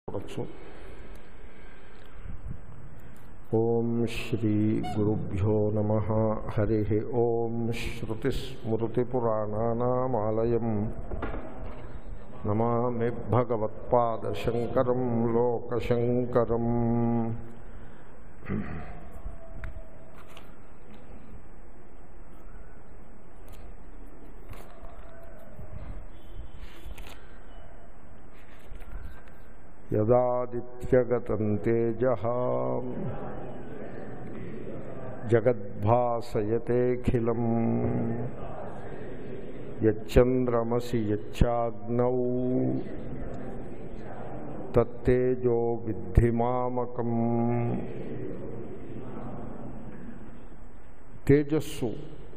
చూడొచ్చు. ఓం శ్రీ గురుభ్యో నమః. హరి ఓం. శ్రుతిస్మృతిపురాణానామాలయం నమామి భగవత్పాదశంకరం లోకశంకరం. యదాదిత్యగతం తేజః జగద్భాసయతేఖిలం యచ్చంద్రమసి యచ్చాగ్నౌ తత్తేజో విద్ధి మామకం. తేజస్సు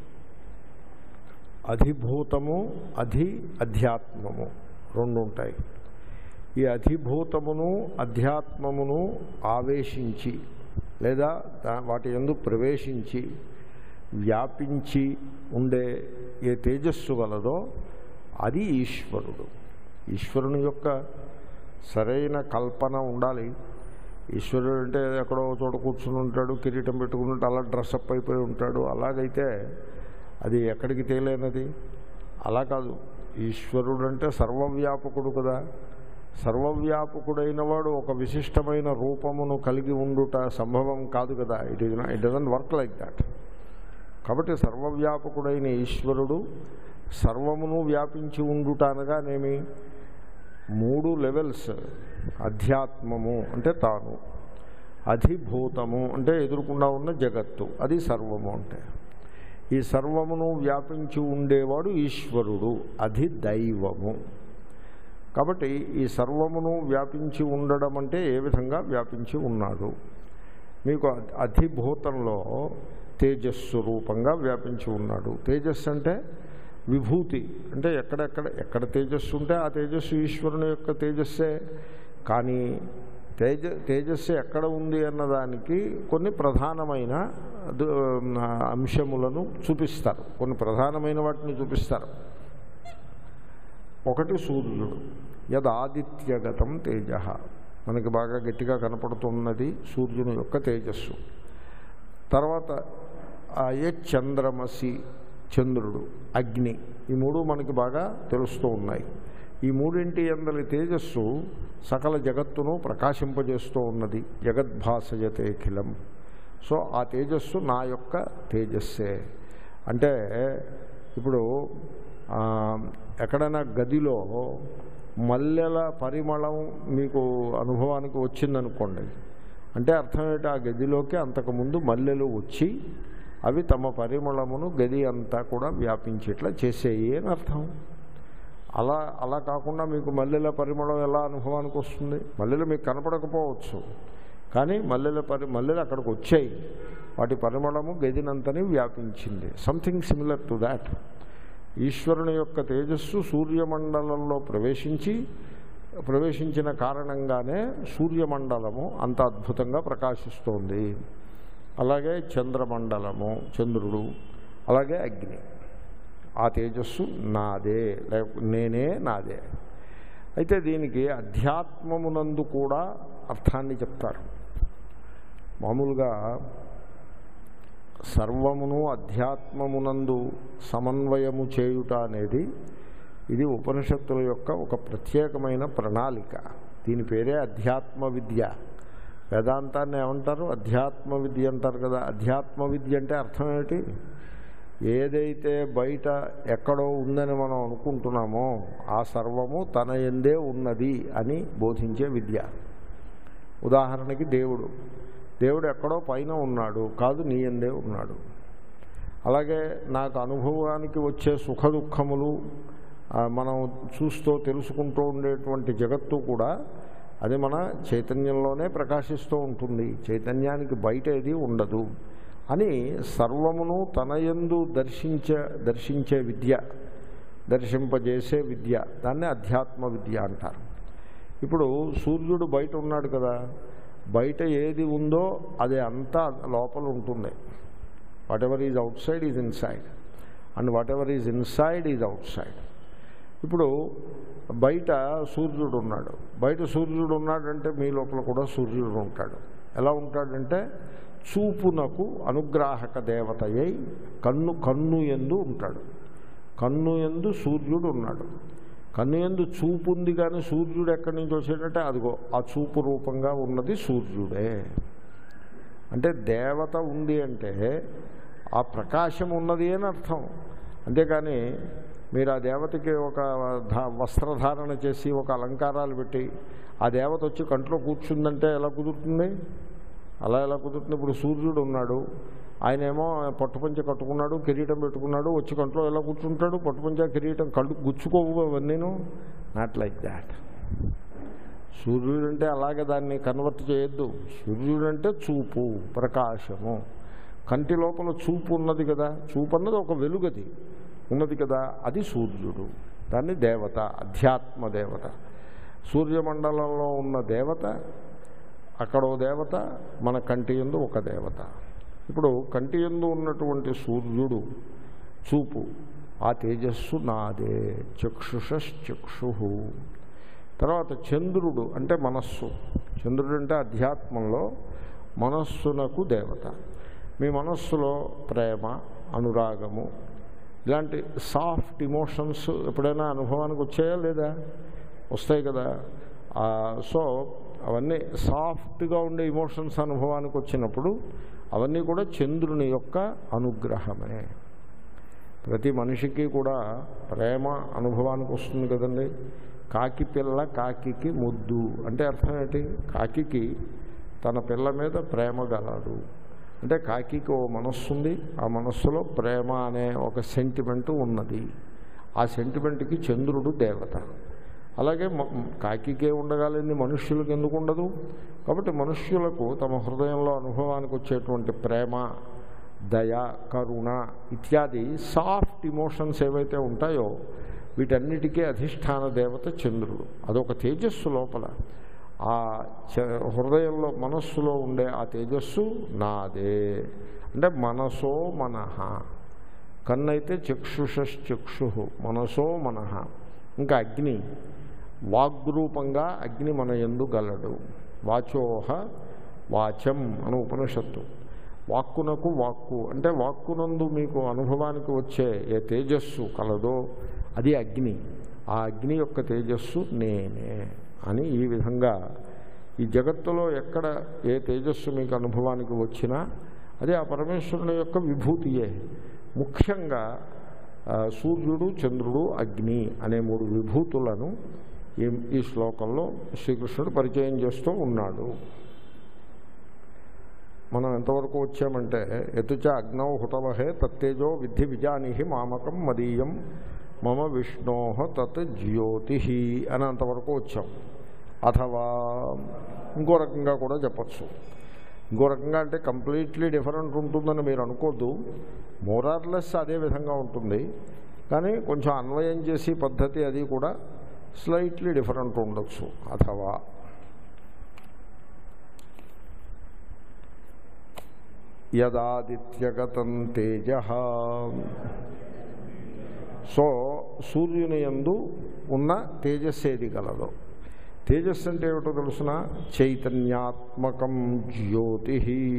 అధిభూతము, అధ్యాత్మము రెండు ఉంటాయి. ఈ అధిభూతమును అధ్యాత్మమును ఆవేశించి లేదా వాటి యందు ప్రవేశించి వ్యాపించి ఉండే ఏ తేజస్సు గలదో అది ఈశ్వరుడు. ఈశ్వరుని యొక్క సరైన కల్పన ఉండాలి. ఈశ్వరుడు అంటే ఎక్కడో చోట కూర్చుని ఉంటాడు, కిరీటం పెట్టుకున్నట్టు అలా డ్రెస్అప్ అయిపోయి ఉంటాడు. అలాగైతే అది ఎక్కడికి తేలేనది. అలా కాదు. ఈశ్వరుడు అంటే సర్వవ్యాపకుడు కదా. సర్వవ్యాపకుడైన వాడు ఒక విశిష్టమైన రూపమును కలిగి ఉండుట సంభవం కాదు కదా. It doesn't work like that. కాబట్టి సర్వవ్యాపకుడైన ఈశ్వరుడు సర్వమును వ్యాపించి ఉండుట అనగానేమి, మూడు లెవెల్స్. అధ్యాత్మము అంటే తాను, అధిభూతము అంటే ఎదురుకుండా ఉన్న జగత్తు, అది సర్వము అంటే. ఈ సర్వమును వ్యాపించి ఉండేవాడు ఈశ్వరుడు, అది దైవము. కాబట్టి ఈ సర్వమును వ్యాపించి ఉండడం అంటే ఏ విధంగా వ్యాపించి ఉన్నాడు. మీకు అధిభూతంలో తేజస్సు రూపంగా వ్యాపించి ఉన్నాడు. తేజస్సు అంటే విభూతి, అంటే ఎక్కడ తేజస్సు ఉంటే ఆ తేజస్సు ఈశ్వరుని యొక్క తేజస్సే. కానీ తేజస్సు ఎక్కడ ఉంది అన్నదానికి కొన్ని ప్రధానమైన అంశములను చూపిస్తారు, కొన్ని ప్రధానమైన వాటిని చూపిస్తారు. ఒకటి సూర్యుడు. యదాదిత్యగతం తేజ, మనకి బాగా గట్టిగా కనపడుతున్నది సూర్యుని యొక్క తేజస్సు. తర్వాత చంద్రమసి, చంద్రుడు, అగ్ని, ఈ మూడు మనకి బాగా తెలుస్తూ ఉన్నాయి. ఈ మూడింటి అందరి తేజస్సు సకల జగత్తును ప్రకాశింపజేస్తూ ఉన్నది. జగద్భాసయతేఖిలం. సో ఆ తేజస్సు నా యొక్క తేజస్సే. అంటే ఇప్పుడు ఎక్కడైనా గదిలో మల్లెల పరిమళం మీకు అనుభవానికి వచ్చిందనుకోండి, అంటే అర్థం ఏంటి, ఆ గదిలోకి అంతకుముందు మల్లెలు వచ్చి అవి తమ పరిమళమును గది అంతా కూడా వ్యాపించేట్లా చేసేయి అని అర్థం. అలా కాకుండా మీకు మల్లెల పరిమళం ఎలా అనుభవానికి వస్తుంది? మల్లెలు మీకు కనపడకపోవచ్చు, కానీ మల్లెలు అక్కడికి వచ్చాయి, వాటి పరిమళము గదినంతని వ్యాపించింది. Something similar to that. ఈశ్వరుని యొక్క తేజస్సు సూర్యమండలంలో ప్రవేశించిన కారణంగానే సూర్యమండలము అంత అద్భుతంగా ప్రకాశిస్తోంది. అలాగే చంద్రమండలము, చంద్రుడు, అలాగే అగ్ని. ఆ తేజస్సు నాదే, నేనే నాదే. అయితే దీనికి అధ్యాత్మమునందు కూడా అర్థాన్ని చెప్తారు. మామూలుగా సర్వమును అధ్యాత్మమునందు సమన్వయము చేయుట అనేది ఇది ఉపనిషత్తుల యొక్క ఒక ప్రత్యేకమైన ప్రణాళిక. దీని పేరే అధ్యాత్మ విద్య. వేదాంతాన్ని ఏమంటారు? అధ్యాత్మ విద్య అంటారు కదా. అధ్యాత్మ విద్య అంటే అర్థం ఏమిటి? ఏదైతే బయట ఎక్కడో ఉందని మనం అనుకుంటున్నామో ఆ సర్వము తన యందే ఉన్నది అని బోధించే విద్య. ఉదాహరణకి దేవుడు ఎక్కడో పైన ఉన్నాడు, కాదు, నీ యందే ఉన్నాడు. అలాగే నాకు అనుభవానికి వచ్చే సుఖ దుఃఖములు, మనం చూస్తూ తెలుసుకుంటూ ఉండేటువంటి జగత్తు కూడా అది మన చైతన్యంలోనే ప్రకాశిస్తూ ఉంటుంది, చైతన్యానికి బయట ఏది ఉండదు అని సర్వమును తన యందు దర్శించే విద్య, దర్శింపజేసే విద్య, దాన్ని అధ్యాత్మ విద్య అంటారు. ఇప్పుడు సూర్యుడు బయట ఉన్నాడు కదా, బయట ఏది ఉందో అది అంతా లోపల ఉంటుంది. Whatever is outside is inside, and whatever is inside is outside. ఇప్పుడు బయట సూర్యుడు ఉన్నాడు. బయట సూర్యుడు ఉన్నాడంటే మీ లోపల కూడా సూర్యుడు ఉంటాడు. ఎలా ఉంటాడంటే చూపునకు అనుగ్రాహక దేవతయై కన్ను యందు ఉంటాడు. కన్ను యందు సూర్యుడు ఉన్నాడు. కన్ను యందు చూపు ఉంది, కానీ సూర్యుడు ఎక్కడి నుంచి వచ్చాడంటే అదిగో ఆ చూపు రూపంగా ఉన్నది సూర్యుడే. అంటే దేవత ఉంది అంటే ఆ ప్రకాశం ఉన్నది అని అర్థం. అంతేకాని మీరు ఆ దేవతకి ఒక వస్త్రధారణ చేసి ఒక అలంకారాలు పెట్టి ఆ దేవత వచ్చి కంట్లో కూర్చుందంటే ఎలా కుదురుతుంది? అలా ఎలా కుదురుతుంది? ఇప్పుడు సూర్యుడు ఉన్నాడు, ఆయనేమో పట్టుపంచ కట్టుకున్నాడు, కిరీటం పెట్టుకున్నాడు, వచ్చి కంట్లో ఎలా కూర్చుంటాడు? పట్టుపంచ కిరీటం కళ్ళు గుచ్చుకోవు అవన్నీను. Not like that. సూర్యుడు అంటే అలాగే దాన్ని కన్వర్ట్ చేయొద్దు. సూర్యుడు అంటే చూపు, ప్రకాశము. కంటి లోపల చూపు ఉన్నది కదా, చూపు అన్నది ఒక వెలుగది ఉన్నది కదా, అది సూర్యుడు. దాన్ని దేవత, అధ్యాత్మ దేవత. సూర్యమండలంలో ఉన్న దేవత, అక్కడో దేవత, మన కంటి యందు ఒక దేవత. ఇప్పుడు కంటి యందు ఉన్నటువంటి సూర్యుడు చూపు, ఆ తేజస్సు నాదే, చక్షుషశ్చక్షు. తర్వాత చంద్రుడు అంటే మనస్సు. చంద్రుడు అంటే అధ్యాత్మంలో మనస్సునకు దేవత. మీ మనస్సులో ప్రేమ, అనురాగము, ఇలాంటి సాఫ్ట్ ఇమోషన్స్ ఎప్పుడైనా అనుభవానికి వచ్చాయా లేదా? వస్తాయి కదా. సో అవన్నీ సాఫ్ట్గా ఉండే ఇమోషన్స్ అనుభవానికి వచ్చినప్పుడు అవన్నీ కూడా చంద్రుని యొక్క అనుగ్రహమే. ప్రతి మనిషికి కూడా ప్రేమ అనుభవానికి వస్తుంది కదండి. కాకి పిల్ల కాకికి ముద్దు అంటే అర్థం ఏంటి? కాకికి తన పిల్ల మీద ప్రేమ గలదు అంటే కాకికి ఓ మనస్సు ఉంది, ఆ మనస్సులో ప్రేమ అనే ఒక సెంటిమెంటు ఉన్నది. ఆ సెంటిమెంట్కి చంద్రుడు దేవత. అలాగే కాకికే ఉండగాలని మనుష్యులకు ఎందుకు ఉండదు? కాబట్టి మనుష్యులకు తమ హృదయంలో అనుభవానికి వచ్చేటువంటి ప్రేమ, దయ, కరుణ ఇత్యాది సాఫ్ట్ ఇమోషన్స్ ఏవైతే ఉంటాయో వీటన్నిటికీ అధిష్టాన దేవత చంద్రుడు. అదొక తేజస్సు లోపల. ఆ హృదయంలో మనస్సులో ఉండే ఆ తేజస్సు నాదే. అంటే మనసో మనః. కన్నైతే చక్షుషశ్చక్షు, మనసో మనః. ఇంకా అగ్ని, వాగ్రూపంగా అగ్ని మన యందు గలడు. వాచోహ వాచం అని ఉపనిషత్తు. వాక్కునకు వాక్కు అంటే వాక్కునందు మీకు అనుభవానికి వచ్చే ఏ తేజస్సు కలదో అది అగ్ని. ఆ అగ్ని యొక్క తేజస్సు నేనే అని ఈ విధంగా ఈ జగత్తులో ఎక్కడ ఏ తేజస్సు మీకు అనుభవానికి వచ్చినా అది ఆ పరమేశ్వరుని యొక్క విభూతియే. ముఖ్యంగా సూర్యుడు, చంద్రుడు, అగ్ని అనే మూడు విభూతులను ఈ శ్లోకంలో శ్రీకృష్ణుడు పరిచయం చేస్తూ ఉన్నాడు. మనం ఎంతవరకు వచ్చామంటే యతుచ అగ్నౌ హుతవహే తత్తేజో విద్ధి విజానిహి మామకం మదీయం మమ విష్ణోహ తత్ జ్యోతి అని అంతవరకు వచ్చాం. అథవా ఇంకో రకంగా కూడా చెప్పచ్చు. ఇంకో రకంగా అంటే కంప్లీట్లీ డిఫరెంట్ ఉంటుందని మీరు అనుకోద్దు. మోరార్లెస్ అదే విధంగా ఉంటుంది, కానీ కొంచెం అన్వయం చేసి పద్ధతి అది కూడా స్లైట్లీ డిఫరెంట్ ఉండొచ్చు. అథవా యదాదిత్యగతం తేజ. సో సూర్యుని యందు ఉన్న తేజస్సు ఏది గలదో. తేజస్సు అంటే ఏమిటో తెలుసిన? చైతన్యాత్మకం జ్యోతి.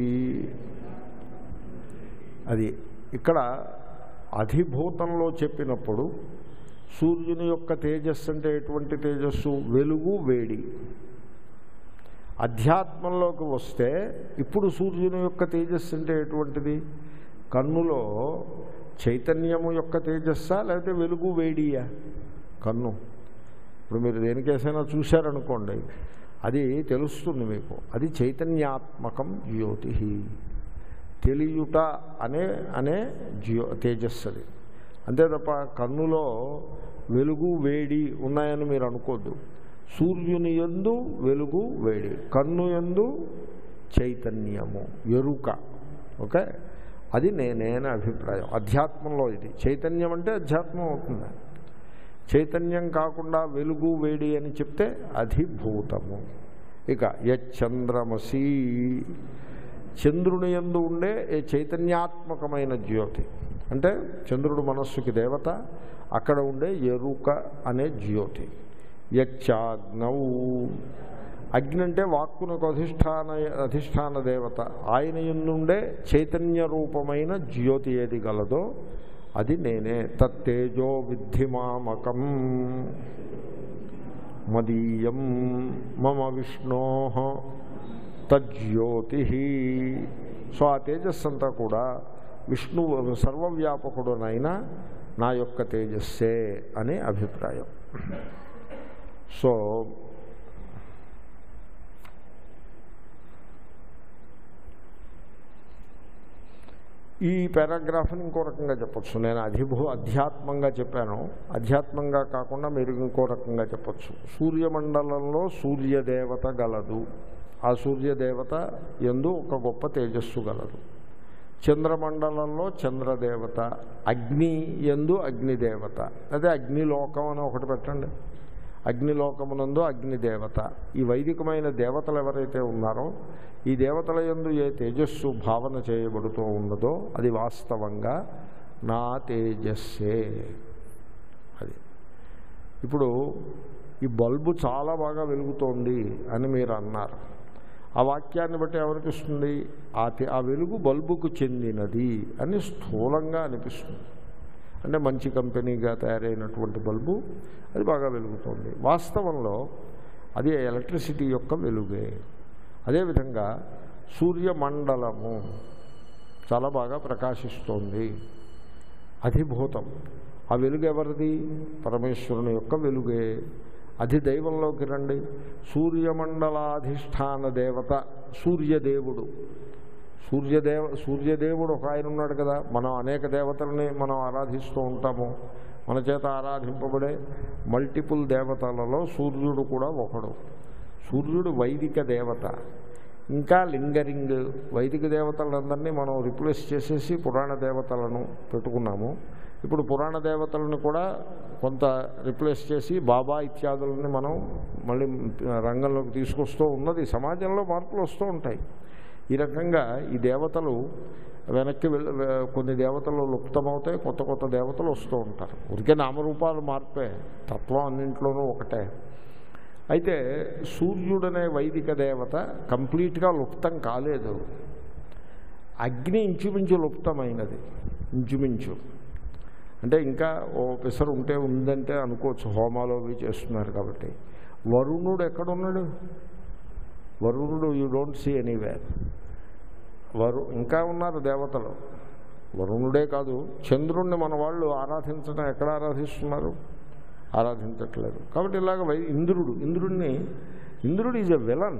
అది ఇక్కడ అధిభూతంలో చెప్పినప్పుడు సూర్యుని యొక్క తేజస్సు అంటే ఎటువంటి తేజస్సు? వెలుగు, వేడి. అధ్యాత్మంలోకి వస్తే ఇప్పుడు సూర్యుని యొక్క తేజస్సు అంటే ఎటువంటిది? కన్నులో చైతన్యము యొక్క తేజస్సా లేకపోతే వెలుగు, వేడియా? కన్ను. ఇప్పుడు మీరు దేనికేసైనా చూశారనుకోండి, అది తెలుస్తుంది మీకు. అది చైతన్యాత్మకం జ్యోతి. తెలియుట అనే తేజస్సు అది. అంతే తప్ప కన్నులో వెలుగు, వేడి ఉన్నాయని మీరు అనుకోద్దు. సూర్యుని యందు వెలుగు, వేడి, కన్ను యందు చైతన్యము, ఎరుక. ఓకే, అది నేనే అభిప్రాయం. అధ్యాత్మంలో ఇది చైతన్యం అంటే అధ్యాత్మం అవుతుంది. చైతన్యం కాకుండా వెలుగు, వేడి అని చెప్తే అధిభూతము. ఇక యచ్చంద్రమసి, చంద్రుని యందు ఉండే ఏ చైతన్యాత్మకమైన జ్యోతి. అంటే చంద్రుడు మనస్సుకి దేవత, అక్కడ ఉండే ఎరుక అనే జ్యోతి. యచ్చాగ్నౌ, అగ్ని అంటే వాక్కునకు అధిష్టాన దేవత, ఆయన యందుండే చైతన్య రూపమైన జ్యోతి ఏది గలదో అది నేనే. తత్తేజో విద్ధిమామకం మదీయం మమ విష్ణో తజ్యోతి. సో ఆ తేజస్సు అంతా కూడా విష్ణువు సర్వవ్యాపకుడునైనా నా యొక్క తేజస్సే అనే అభిప్రాయం. సో ఈ పారాగ్రాఫ్ని ఇంకో రకంగా చెప్పచ్చు. నేను అధ్యాత్మంగా చెప్పాను, అధ్యాత్మంగా కాకుండా మీరు ఇంకో రకంగా చెప్పచ్చు. సూర్యమండలంలో సూర్యదేవత గలదు, ఆ సూర్యదేవత యందు ఒక గొప్ప తేజస్సు గలదు. చంద్రమండలంలో చంద్రదేవత, అగ్ని యందు అగ్నిదేవత, అదే అగ్నిలోకం అని ఒకటి పెట్టండి. అగ్నిలోకమునందు అగ్నిదేవత. ఈ వైదికమైన దేవతలు ఎవరైతే ఉన్నారో ఈ దేవతల యందు ఏ తేజస్సు భావన చేయబడుతూ ఉన్నదో అది వాస్తవంగా నా తేజస్సే. అది ఇప్పుడు ఈ బల్బు చాలా బాగా వెలుగుతోంది అని మీరు అన్నారు. ఆ వాక్యాన్ని బట్టి ఏమనిపిస్తుంది? ఆ వెలుగు బల్బుకు చెందినది అని స్థూలంగా అనిపిస్తుంది. అంటే మంచి కంపెనీగా తయారైనటువంటి బల్బు అది బాగా వెలుగుతుంది. వాస్తవంలో అది ఎలక్ట్రిసిటీ యొక్క వెలుగే. అదేవిధంగా సూర్యమండలము చాలా బాగా ప్రకాశిస్తోంది, అధిభూతం. ఆ వెలుగు ఎవరిది? పరమేశ్వరుని యొక్క వెలుగే. అధిదైవంలోకి రండి. సూర్యమండలాధిష్టాన దేవత సూర్యదేవుడు. సూర్యదేవుడు ఒక ఆయన ఉన్నాడు కదా. మనం అనేక దేవతలని మనం ఆరాధిస్తూ ఉంటాము. మన చేత ఆరాధింపబడే మల్టిపుల్ దేవతలలో సూర్యుడు కూడా ఒకడు. సూర్యుడు వైదిక దేవత. ఇంకా లింగరింగ్ వైదిక దేవతలందరినీ మనం రిప్లేస్ చేసేసి పురాణ దేవతలను పెట్టుకున్నాము. ఇప్పుడు పురాణ దేవతలను కూడా కొంత రిప్లేస్ చేసి బాబా ఇత్యాదులని మనం మళ్ళీ రంగంలోకి తీసుకొస్తూ ఉన్నది. సమాజంలో మార్పులు వస్తూ ఉంటాయి. ఈ రకంగా ఈ దేవతలు వెనక్కి కొన్ని దేవతలు లుప్తమవుతాయి, కొత్త కొత్త దేవతలు వస్తూ ఉంటారు. ఉరికే నామరూపాలు మార్పే, తత్వం అన్నింట్లోనూ ఒకటే. అయితే సూర్యుడనే వైదిక దేవత కంప్లీట్గా లుప్తం కాలేదు. అగ్ని ఇంచుమించు లుప్తమైనది, ఇంచుమించు. అంటే ఇంకా ఓ పిసరు ఉందంటే అనుకోవచ్చు, హోమాలు అవి చేస్తున్నారు కాబట్టి. వరుణుడు ఎక్కడున్నాడు? వరుణుడు యూ డోంట్ సీ ఎనీవేర్. ఇంకా ఉన్నారు దేవతలు. వరుణుడే కాదు, చంద్రుణ్ణి మన వాళ్ళు ఆరాధించడం ఎక్కడ ఆరాధిస్తున్నారు? ఆరాధించట్లేదు. కాబట్టి ఇలాగ ఇంద్రుడు ఈజ్ ఎ విలన్.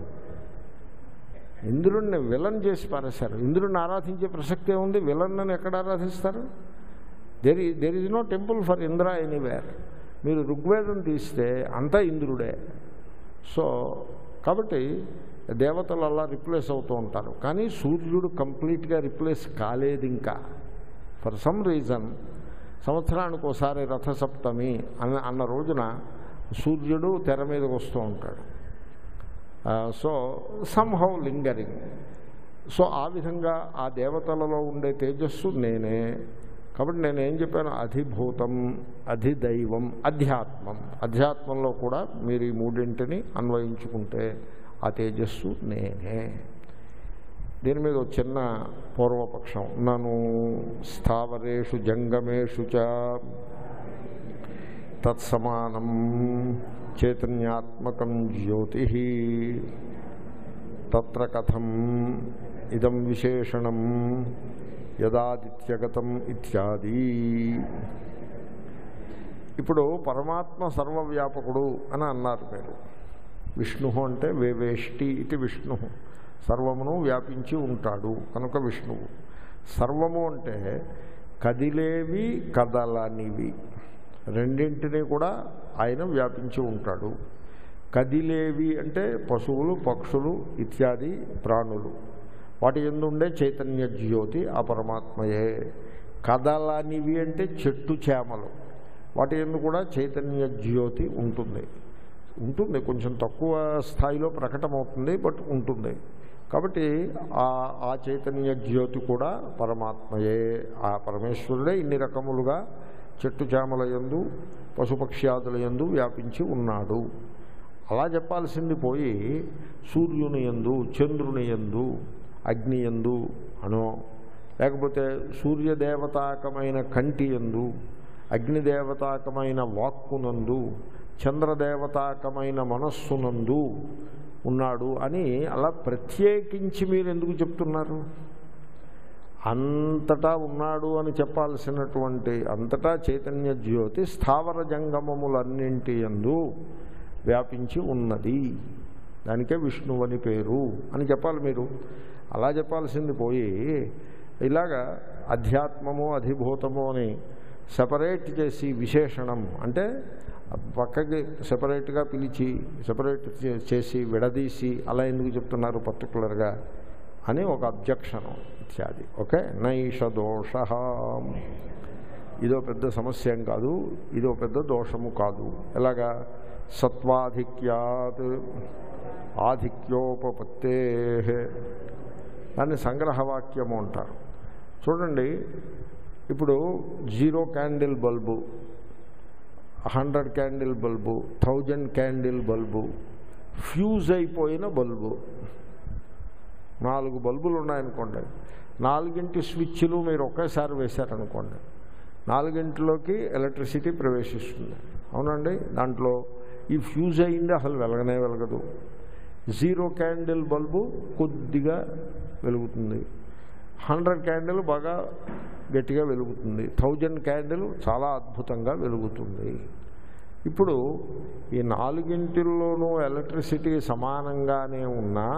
ఇంద్రుడిని విలన్ చేసి పారేశారు. ఇంద్రుడిని ఆరాధించే ప్రసక్తే ఉంది. విలన్ అని ఎక్కడ ఆరాధిస్తారు? There is no temple for Indra anywhere. మీరు ఋగ్వేదం తీస్తే అంతా ఇంద్రుడే. సో కాబట్టి దేవతలు అలా రిప్లేస్ అవుతూ ఉంటారు. కానీ సూర్యుడు కంప్లీట్గా రిప్లేస్ కాలేదు ఇంకా. ఫర్ సమ్ రీజన్ సంవత్సరానికి ఒకసారి రథసప్తమి అన్న రోజున సూర్యుడు తెర మీదకి వస్తూ ఉంటాడు. So somehow lingering. సో ఆ విధంగా ఆ దేవతలలో ఉండే తేజస్సు నేనే. కాబట్టి నేనేం చెప్పాను? అధిభూతం, అధిదైవం, అధ్యాత్మం. అధ్యాత్మంలో కూడా మీరు ఈ మూడింటిని అన్వయించుకుంటే ఆ తేజస్సు నేనే. దీని మీద ఒక చిన్న పూర్వపక్షం. నను స్థావరేషు జంగమేషు చ తత్సమానం చైతన్యాత్మకం జ్యోతి తత్ర కథం ఇదం విశేషణం యదాదిత్యగతం ఇత్యాది. ఇప్పుడు పరమాత్మ సర్వవ్యాపకుడు అని అన్నారు మీరు. విష్ణు అంటే వేవేష్టి ఇది విష్ణు, సర్వమును వ్యాపించి ఉంటాడు కనుక విష్ణువు. సర్వము అంటే కదిలేవి కదలనివి రెండింటినీ కూడా ఆయన వ్యాపించి ఉంటాడు. కదిలేవి అంటే పశువులు, పక్షులు ఇత్యాది ప్రాణులు, వాటి యందు ఉండే చైతన్య జ్యోతి ఆ పరమాత్మయే. కదలనివి అంటే చెట్టు చేమలు, వాటి యందు కూడా చైతన్య జ్యోతి ఉంటుంది. కొంచెం తక్కువ స్థాయిలో ప్రకటమవుతుంది, బట్ ఉంటుంది. కాబట్టి ఆ చైతన్య జ్యోతి కూడా పరమాత్మయే. ఆ పరమేశ్వరుడే ఇన్ని రకములుగా చెట్టు చేమల యందు పశుపక్ష్యాదుల యందు వ్యాపించి ఉన్నాడు. అలా చెప్పాల్సింది పోయి సూర్యుని యందు, చంద్రుని యందు, అగ్ని యందు అనో, లేకపోతే సూర్యదేవతాకమైన కంటి యందు, అగ్నిదేవతాకమైన వాక్కునందు, చంద్రదేవతాకమైన మనస్సునందు ఉన్నాడు అని అలా ప్రత్యేకించి మీరు ఎందుకు చెప్తున్నారు? అంతటా ఉన్నాడు అని చెప్పాల్సినటువంటి అంతటా చైతన్య జ్యోతి స్థావర జంగమములన్నింటి యందు వ్యాపించి ఉన్నది, దానికే విష్ణువు అని పేరు అని చెప్పాలి మీరు. అలా చెప్పాల్సింది పోయి ఇలాగా అధ్యాత్మము అధిభూతము అని సెపరేట్ చేసి విశేషణం అంటే పక్కకి సెపరేట్గా పిలిచి సెపరేట్ చేసి విడదీసి అలా ఎందుకు చెప్తున్నారు పర్టికులర్గా అని ఒక అబ్జెక్షను ఇత్యాది. ఓకే, నైష దోష, ఇదో పెద్ద సమస్య ఏం కాదు, ఇదో పెద్ద దోషము కాదు. ఎలాగా? సత్వాధిక్యాత్ ఆధిక్యోపపత్తే, దాన్ని సంగ్రహవాక్యము అంటారు. చూడండి, ఇప్పుడు 0 candle bulb, 100 candle bulb, 1000 candle bulb, fuse అయిపోయిన బల్బు, 4 బల్బులు ఉన్నాయనుకోండి, 4 స్విచ్లు మీరు ఒకేసారి వేశారనుకోండి, 4 ఎలక్ట్రిసిటీ ప్రవేశిస్తుంది. అవునండి, దాంట్లో ఈ ఫ్యూజ్ అయింది అసలు వెలగనే వెలగదు. 0 క్యాండిల్ బల్బు కొద్దిగా వెలుగుతుంది, 100 క్యాండిల్ బాగా గట్టిగా వెలుగుతుంది, 1000 క్యాండిల్ చాలా అద్భుతంగా వెలుగుతుంది. ఇప్పుడు ఈ 4 ఎలక్ట్రిసిటీ సమానంగానే ఉన్నా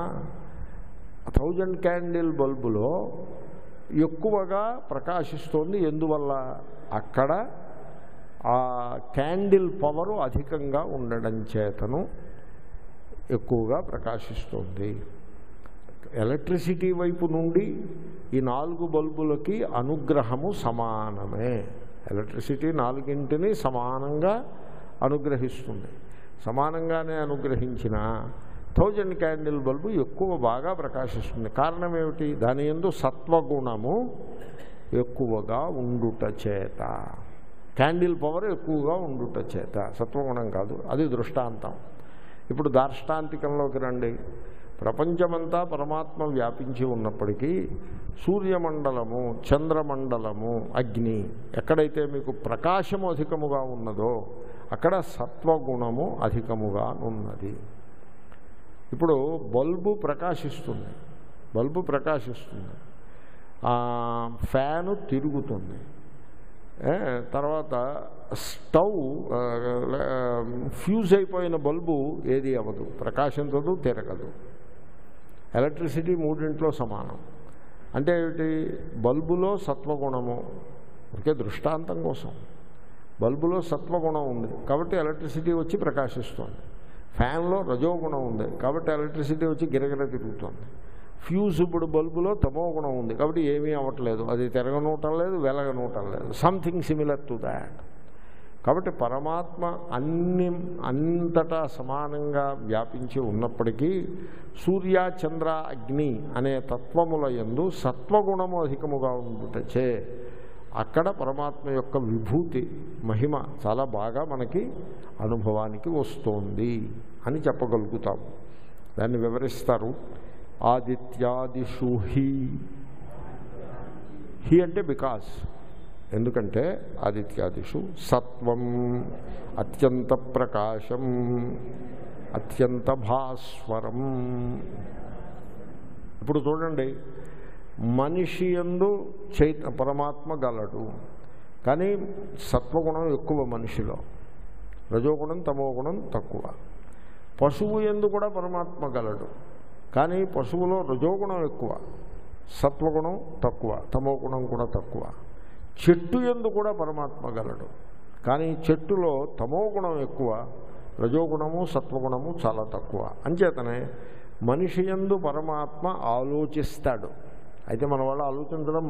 1000 క్యాండిల్ బల్బులో ఎక్కువగా ప్రకాశిస్తోంది. ఎందువల్ల? అక్కడ ఆ క్యాండిల్ పవరు అధికంగా ఉండడం చేతను ఎక్కువగా ప్రకాశిస్తుంది. ఎలక్ట్రిసిటీ వైపు నుండి ఈ 4 బల్బులకి అనుగ్రహము సమానమే. ఎలక్ట్రిసిటీ 4 సమానంగా అనుగ్రహిస్తుంది. సమానంగానే అనుగ్రహించిన 1000 క్యాండిల్ బల్బు ఎక్కువ బాగా ప్రకాశిస్తుంది. కారణం ఏమిటి? దాని యందు సత్వగుణము ఎక్కువగా ఉండుట చేత, క్యాండిల్ పవర్ ఎక్కువగా ఉండుట చేత, సత్వగుణం కాదు. అది దృష్టాంతం. ఇప్పుడు దార్ష్టాంతికంలోకి రండి. ప్రపంచమంతా పరమాత్మ వ్యాపించి ఉన్నప్పటికీ సూర్యమండలము, చంద్రమండలము, అగ్ని ఎక్కడైతే మీకు ప్రకాశము అధికముగా ఉన్నదో అక్కడ సత్వగుణము అధికముగా ఉన్నది. ఇప్పుడు బల్బు ప్రకాశిస్తుంది, బల్బు ప్రకాశిస్తుంది, ఫ్యాను తిరుగుతుంది, తర్వాత స్టవ్ ఫ్యూజ్ అయిపోయిన బల్బు ఏది అవ్వదు, ప్రకాశించదు, తిరగదు. ఎలక్ట్రిసిటీ 3 సమానం. అంటే ఏమిటి? బల్బులో సత్వగుణము, ఒకే దృష్టాంతం కోసం, బల్బులో సత్వగుణం ఉంది కాబట్టి ఎలక్ట్రిసిటీ వచ్చి ప్రకాశిస్తుంది. ఫ్యాన్లో రజోగుణం ఉంది కాబట్టి ఎలక్ట్రిసిటీ వచ్చి గిరగిర తిరుగుతుంది. ఫ్యూజుబుడ్ బల్బులో తమో గుణం ఉంది కాబట్టి ఏమీ అవ్వట్లేదు, అది తిరగనూటం లేదు, వెలగనూటం లేదు. Something similar to that. కాబట్టి పరమాత్మ అంతటా సమానంగా వ్యాపించి ఉన్నప్పటికీ సూర్య, చంద్ర, అగ్ని అనే తత్వముల యందు సత్వగుణము అధికముగా ఉండుటచే అక్కడ పరమాత్మ యొక్క విభూతి మహిమ చాలా బాగా మనకి అనుభవానికి వస్తోంది అని చెప్పగలుగుతాము. దాన్ని వివరిస్తారు. ఆదిత్యాదిషు హి అంటే బికాస్, ఎందుకంటే ఆదిత్యాదిషు సత్వం అత్యంత ప్రకాశం అత్యంత భాస్వరం. ఇప్పుడు చూడండి, మనిషి యందు పరమాత్మ గలడు కానీ సత్వగుణం ఎక్కువ మనిషిలో, రజోగుణం తమోగుణం తక్కువ. పశువు యందు కూడా పరమాత్మ గలడు కానీ పశువులో రజోగుణం ఎక్కువ, సత్వగుణం తక్కువ, తమోగుణం కూడా తక్కువ. చెట్టు యందు కూడా పరమాత్మ గలడు కానీ చెట్టులో తమోగుణం ఎక్కువ, రజోగుణము సత్వగుణము చాలా తక్కువ. అంచేతనే మనిషి యందు పరమాత్మ ఆలోచిస్తాడు. అయితే మన వాళ్ళు ఆలోచించడం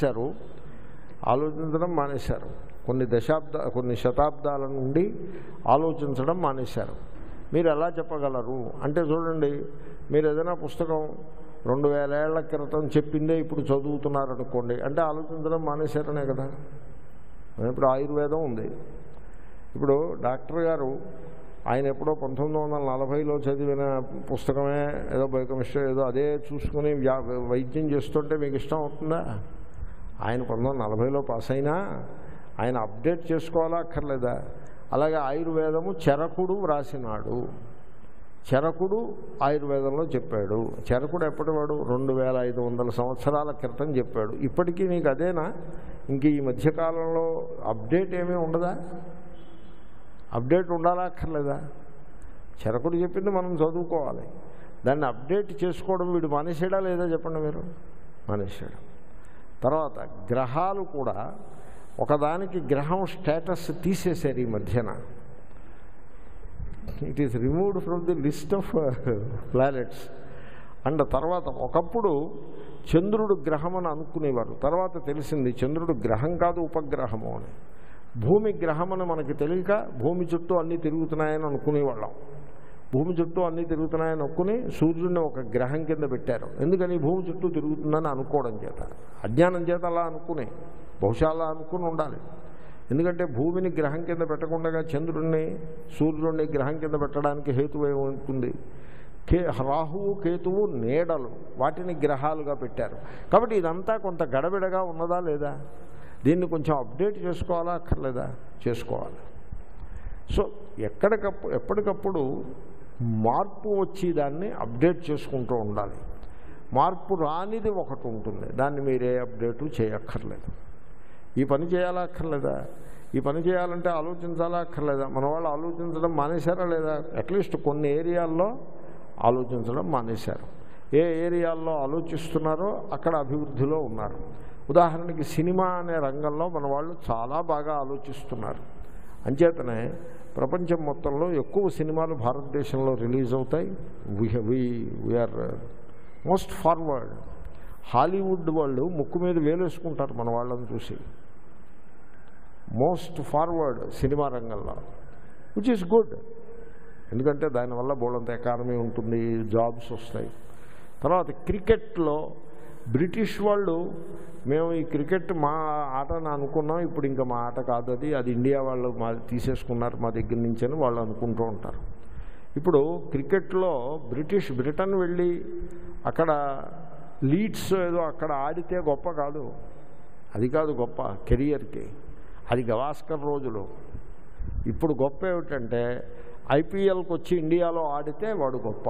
మానేశారు. కొన్ని శతాబ్దాల నుండి ఆలోచించడం మానేశారు. మీరు ఎలా చెప్పగలరు అంటే, చూడండి, మీరు ఏదైనా పుస్తకం 2000 ఏళ్ల క్రితం చెప్పిందే ఇప్పుడు చదువుతున్నారనుకోండి, అంటే ఆలోచించడం మానేశారనే కదా. ఇప్పుడు ఆయుర్వేదం ఉంది. ఇప్పుడు డాక్టర్ గారు ఆయన ఎప్పుడో 1940లో చదివిన పుస్తకమే ఏదో బయోకెమిస్ట్రీ ఏదో అదే చూసుకుని వైద్యం చేస్తుంటే మీకు ఇష్టం అవుతుందా? ఆయన 1940లో పాస్ అయినా ఆయన అప్డేట్ చేసుకోవాలా అక్కర్లేదా? అలాగే ఆయుర్వేదము చరకుడు వ్రాసినాడు. చరకుడు ఆయుర్వేదంలో చెప్పాడు. చరకుడు ఎప్పటివాడు 2500 సంవత్సరాల క్రితం చెప్పాడు. ఇప్పటికీ నీకు అదేనా? ఇంక ఈ మధ్యకాలంలో అప్డేట్ ఏమీ ఉండదా? అప్డేట్ ఉండాలా అక్కర్లేదా? చరకుడు చెప్పింది మనం చదువుకోవాలి. దాన్ని అప్డేట్ చేసుకోవడం వీడు మానేసాడా లేదా చెప్పండి మీరు? మానేసాడు. తర్వాత గ్రహాలు కూడా ఒకదానికి గ్రహం స్టేటస్ తీసేశారు ఈ మధ్యన. It is removed from the list of planets. And తర్వాత ఒకప్పుడు చంద్రుడు గ్రహం అని అనుకునేవారు. తర్వాత తెలిసింది చంద్రుడు గ్రహం కాదు, ఉపగ్రహము అని. భూమి గ్రహం అని మనకి తెలియక భూమి చుట్టూ అన్నీ తిరుగుతున్నాయని అనుకునేవాళ్ళం. భూమి చుట్టూ అన్నీ తిరుగుతున్నాయని అనుకుని సూర్యుడిని ఒక గ్రహం కింద పెట్టారు. ఎందుకని? భూమి చుట్టూ తిరుగుతుందని అనుకోవడం చేత, అజ్ఞానం చేత అలా అనుకుని, బహుశా అలా అనుకుని ఉండాలి. ఎందుకంటే భూమిని గ్రహం కింద పెట్టకుండా చంద్రుడిని సూర్యుడిని గ్రహం కింద పెట్టడానికి హేతువే ఉంటుంది. రాహువు కేతువు నీడలు, వాటిని గ్రహాలుగా పెట్టారు. కాబట్టి ఇదంతా కొంత గడబిడగా ఉన్నదా లేదా? దీన్ని కొంచెం అప్డేట్ చేసుకోవాలా అక్కర్లేదా? చేసుకోవాలి. సో ఎప్పటికప్పుడు మార్పు వచ్చి దాన్ని అప్డేట్ చేసుకుంటూ ఉండాలి. మార్పు రానిది ఒకటి ఉంటుంది, దాన్ని మీరే అప్డేటు చేయక్కర్లేదు. ఈ పని చేయాలా అక్కర్లేదా? ఈ పని చేయాలంటే ఆలోచించాలా అక్కర్లేదా? మన వాళ్ళు ఆలోచించడం మానేశారా లేదా? అట్లీస్ట్ కొన్ని ఏరియాల్లో ఆలోచించడం మానేశారు. ఏ ఏరియాల్లో ఆలోచిస్తున్నారో అక్కడ అభివృద్ధిలో ఉన్నారు. ఉదాహరణకి సినిమా అనే రంగంలో మన వాళ్ళు చాలా బాగా ఆలోచిస్తున్నారు. అంచేతనే ప్రపంచం మొత్తంలో ఎక్కువ సినిమాలు భారతదేశంలో రిలీజ్ అవుతాయి. We are most forward. హాలీవుడ్ వాళ్ళు ముక్కు మీద వేలేసుకుంటారు మన వాళ్ళని చూసి. మోస్ట్ ఫార్వర్డ్ సినిమా రంగంలో, విచ్ ఈస్ గుడ్. ఎందుకంటే దానివల్ల బోల్డంత ఎకానమీ ఉంటుంది, జాబ్స్ వస్తాయి. తర్వాత క్రికెట్లో బ్రిటిష్ వాళ్ళు మేము ఈ క్రికెట్ మా ఆట అని అనుకున్నాం, ఇప్పుడు ఇంకా మా ఆట కాదు, అది ఇండియా వాళ్ళు తీసేసుకున్నారు మా దగ్గర నుంచి అని వాళ్ళు అనుకుంటూ ఉంటారు. ఇప్పుడు క్రికెట్లో బ్రిటన్ వెళ్ళి అక్కడ లీడ్స్ ఏదో అక్కడ ఆడితే గొప్ప కాదు, అది కాదు గొప్ప కెరియర్కి. అది గవాస్కర్ రోజులు. ఇప్పుడు గొప్ప ఏమిటంటే ఐపీఎల్కి వచ్చి ఇండియాలో ఆడితే వాడు గొప్ప.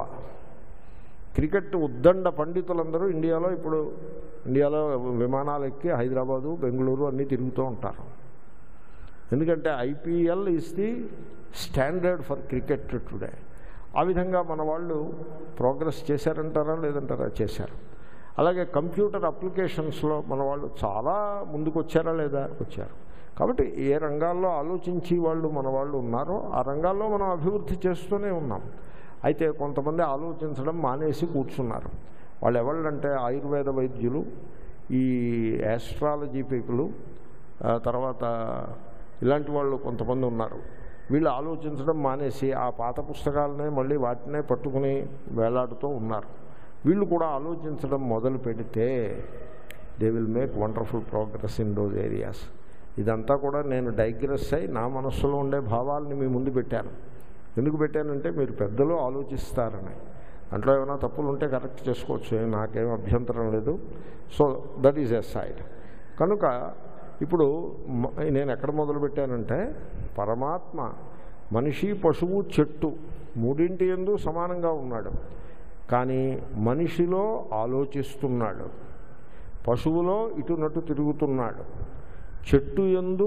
క్రికెట్ ఉద్దండ పండితులందరూ ఇండియాలో విమానాలు ఎక్కి హైదరాబాదు బెంగళూరు అన్నీ తిరుగుతూ ఉంటారు. ఎందుకంటే IPL is the standard for cricket today. ఆ విధంగా మన వాళ్ళు ప్రోగ్రెస్ చేశారంటారా లేదంటారా? చేశారు. అలాగే కంప్యూటర్ అప్లికేషన్స్లో మన వాళ్ళు చాలా ముందుకు వచ్చారా లేదా? వచ్చారు. కాబట్టి ఏ రంగాల్లో ఆలోచించి వాళ్ళు మన వాళ్ళు ఉన్నారో ఆ రంగాల్లో మనం అభివృద్ధి చేస్తూనే ఉన్నాం. అయితే కొంతమంది ఆలోచించడం మానేసి కూర్చున్నారు. వాళ్ళు ఎవళ్ళంటే ఆయుర్వేద వైద్యులు, ఈ యాస్ట్రాలజీ పీపులు, తర్వాత ఇలాంటి వాళ్ళు కొంతమంది ఉన్నారు. వీళ్ళు ఆలోచించడం మానేసి ఆ పాత పుస్తకాలనే మళ్ళీ వాటినే పట్టుకుని వేలాడుతూ ఉన్నారు. వీళ్ళు కూడా ఆలోచించడం మొదలు పెడితే they will make wonderful progress in those areas. ఇదంతా కూడా నేను డైగ్రెస్ అయి నా మనస్సులో ఉండే భావాలని మీ ముందు పెట్టాను. ఎందుకు పెట్టానంటే మీరు పెద్దలు ఆలోచిస్తారని. దాంట్లో ఏమైనా తప్పులు ఉంటే కరెక్ట్ చేసుకోవచ్చు, నాకేం అభ్యంతరం లేదు. So that is a side. కనుక ఇప్పుడు నేను ఎక్కడ మొదలుపెట్టానంటే పరమాత్మ మనిషి పశువు చెట్టు మూడింటి యందు సమానంగా ఉన్నాడు. కానీ మనిషిలో ఆలోచిస్తున్నాడు, పశువులో ఇటునటు తిరుగుతున్నాడు, చెట్టు యందు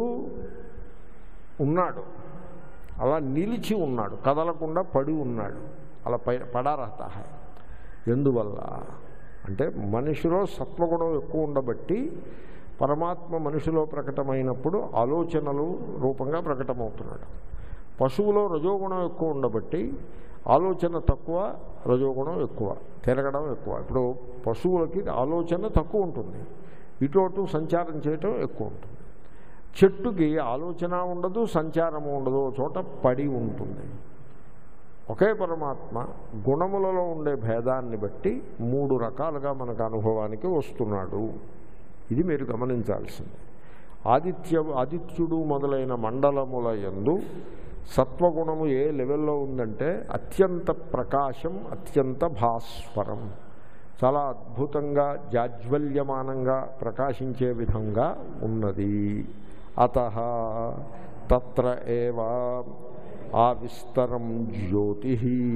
ఉన్నాడు, అలా నిలిచి ఉన్నాడు, కదలకుండా పడి ఉన్నాడు. అలా పడారహత. ఎందువల్ల అంటే మనిషిలో సత్వగుణం ఎక్కువ ఉండబట్టి పరమాత్మ మనిషిలో ప్రకటమైనప్పుడు ఆలోచనలు రూపంగా ప్రకటమవుతున్నాడు. పశువులో రజోగుణం ఎక్కువ ఉండబట్టి ఆలోచన తక్కువ, రజోగుణం ఎక్కువ, తిరగడం ఎక్కువ. ఇప్పుడు పశువులకి ఆలోచన తక్కువ ఉంటుంది, ఇటు సంచారం చేయటం ఎక్కువ ఉంటుంది. చెట్టుకి ఆలోచన ఉండదు, సంచారము ఉండదు, చోట పడి ఉంటుంది. ఒకే పరమాత్మ గుణములలో ఉండే భేదాన్ని బట్టి 3 రకాలుగా మనకు అనుభవానికి వస్తున్నాడు. ఇది మీరు గమనించాల్సింది. ఆదిత్యుడు మొదలైన మండలముల యందు సత్వగుణము ఏ లెవెల్లో ఉందంటే అత్యంత ప్రకాశం, అత్యంత భాస్వరం, చాలా అద్భుతంగా జాజ్వల్యమానంగా ప్రకాశించే విధంగా ఉన్నది. అతః తత్ర ఏవ ఆవిస్తరం జ్యోతి.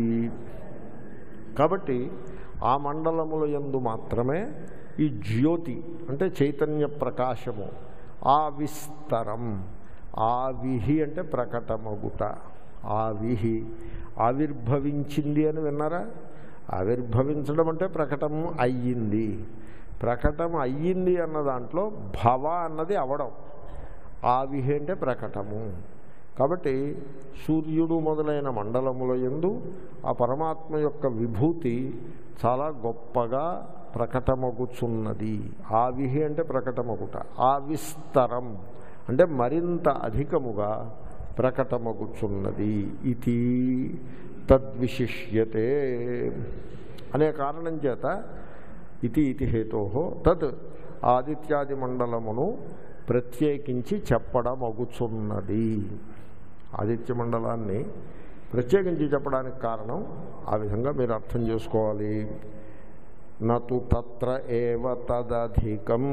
కాబట్టి ఆ మండలముల యందు మాత్రమే ఈ జ్యోతి అంటే చైతన్య ప్రకాశము ఆవిస్తరం. ఆవిహి అంటే ప్రకటమగుట. ఆవిహి ఆవిర్భవించింది అని విన్నారా? ఆవిర్భవించడం అంటే ప్రకటం అయ్యింది. ప్రకటం అయ్యింది అన్న దాంట్లో భవ అన్నది అవడం, ఆవిహి అంటే ప్రకటము. కాబట్టి సూర్యుడు మొదలైన మండలముల యందు ఆ పరమాత్మ యొక్క విభూతి చాలా గొప్పగా ప్రకటమగుచున్నది. ఆవిహి అంటే ప్రకటమగుట. ఆవిస్తరం అంటే మరింత అధికముగా ప్రకటమగుచున్నది. ఇది తద్విశిష్యతే అనే కారణం చేత ఇది హేతో తత్ ఆదిత్యాది మండలమును ప్రత్యేకించి చెప్పడమగుచున్నది. ఆదిత్య మండలాన్ని ప్రత్యేకించి చెప్పడానికి కారణం ఆ విధంగా మీరు అర్థం చేసుకోవాలి. నతు తత్ర ఏవ తదధికం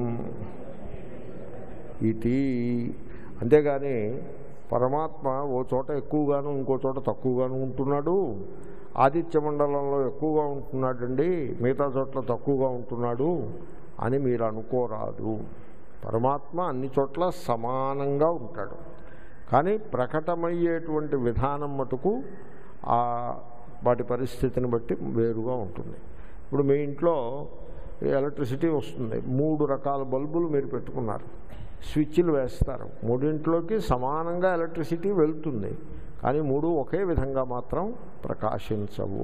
ఇది. అంతేగాని పరమాత్మ ఓ చోట ఎక్కువగాను ఇంకో చోట తక్కువగాను ఉంటున్నాడు, ఆదిత్య మండలంలో ఎక్కువగా ఉంటున్నాడండి, మిగతా చోట్ల తక్కువగా ఉంటున్నాడు అని మీరు అనుకోరాదు. పరమాత్మ అన్ని చోట్ల సమానంగా ఉంటాడు. కానీ ప్రకటమయ్యేటువంటి విధానం మటుకు వాటి పరిస్థితిని బట్టి వేరుగా ఉంటుంది. ఇప్పుడు మీ ఇంట్లో ఎలక్ట్రిసిటీ వస్తుంది, 3 రకాల బల్బులు మీరు పెట్టుకున్నారు, స్విచ్లు వేస్తారు, 3 సమానంగా ఎలక్ట్రిసిటీ వెళ్తుంది. కానీ 3 ఒకే విధంగా మాత్రం ప్రకాశించవు.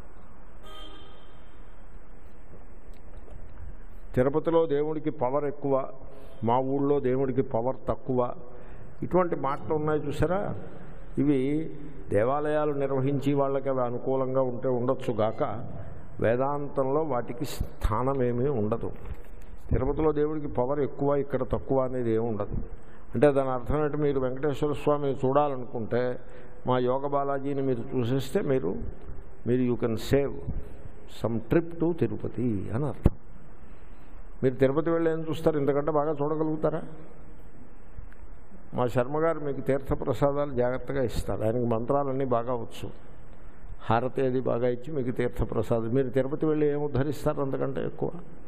తిరుపతిలో దేవుడికి పవర్ ఎక్కువ, మా ఊళ్ళో దేవుడికి పవర్ తక్కువ, ఇటువంటి మాటలు ఉన్నాయి చూసారా. ఇవి దేవాలయాలు నిర్వహించి వాళ్ళకి అవి అనుకూలంగా ఉంటే ఉండొచ్చుగాక, వేదాంతంలో వాటికి స్థానమేమీ ఉండదు. తిరుపతిలో దేవుడికి పవర్ ఎక్కువ, ఇక్కడ తక్కువ అనేది ఏమి ఉండదు. అంటే దాని అర్థం ఏంటి, మీరు వెంకటేశ్వర స్వామిని చూడాలనుకుంటే మా యోగ బాలాజీని మీరు చూసేస్తే మీరు you can save some trip to Tirupati అని అర్థం. మీరు తిరుపతి వెళ్ళి ఏం చూస్తారు, ఇంతకంటే బాగా చూడగలుగుతారా? మా శర్మగారు మీకు తీర్థప్రసాదాలు జాగ్రత్తగా ఇస్తారు, ఆయనకి మంత్రాలన్నీ బాగా వచ్చు, హారతి అది బాగా ఇచ్చి మీకు తీర్థప్రసాదం. మీరు తిరుపతి వెళ్ళి ఏమి ఉద్ధరిస్తారు అంతకంటే ఎక్కువ?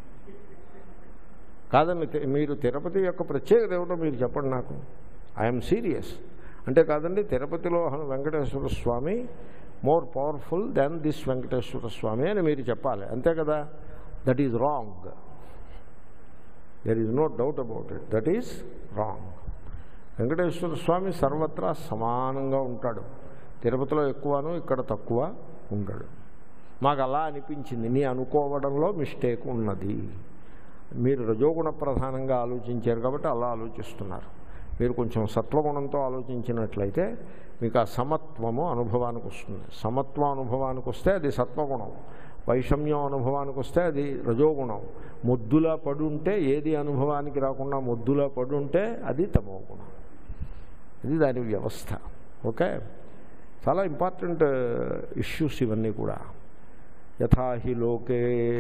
కాదండి, మీరు తిరుపతి యొక్క ప్రత్యేకత ఏమిటో మీరు చెప్పండి నాకు. I'm serious. అంటే కాదండి, తిరుపతిలో Venkateswara Swamy more powerful than this Venkateswara Swamy అని మీరు చెప్పాలి, అంతే కదా. That is wrong. There is no doubt about it, that is wrong. Venkateswara Swamy సర్వత్రా సమానంగా ఉంటాడు. తిరుపతిలో ఎక్కువను ఇక్కడ తక్కువ ఉంటాడు. మాకు అలా అనిపించింది. నీ అనుకోవడంలో మిస్టేక్ ఉన్నది. మీరు రజోగుణ ప్రధానంగా ఆలోచించారు కాబట్టి అలా ఆలోచిస్తున్నారు. మీరు కొంచెం సత్వగుణంతో ఆలోచించినట్లయితే మీకు ఆ సమత్వము అనుభవానికి వస్తుంది. సమత్వం అనుభవానికి వస్తే అది సత్వగుణం, వైషమ్యం అనుభవానికి వస్తే అది రజోగుణం. మొద్దులా పడుంటే ఏది అనుభవానికి రాకుండా మొద్దులా పడుంటే అది తమోగుణం. ఇది దాని వ్యవస్థ. ఓకే, చాలా ఇంపార్టెంట్ ఇష్యూస్ ఇవన్నీ కూడా. యథాహి లోకే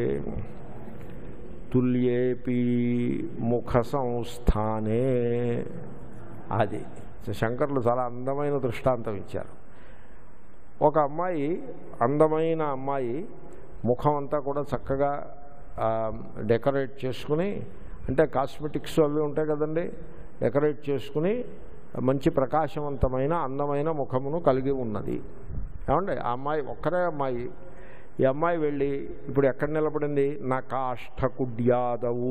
తుల్యేపి ముఖ సంస్థానే. అది శంకర్లు చాలా అందమైన దృష్టాంతం ఇచ్చారు. ఒక అమ్మాయి, అందమైన అమ్మాయి, ముఖం అంతా కూడా చక్కగా డెకరేట్ చేసుకుని, అంటే కాస్మెటిక్స్ అవి ఉంటాయి కదండి, డెకరేట్ చేసుకుని మంచి ప్రకాశవంతమైన అందమైన ముఖమును కలిగి ఉన్నది. ఏమండి, ఆ అమ్మాయి ఒక్కరే అమ్మాయి. ఈ అమ్మాయి వెళ్ళి ఇప్పుడు ఎక్కడ నిలబడింది, నా కాష్ఠకుడ్యాదవు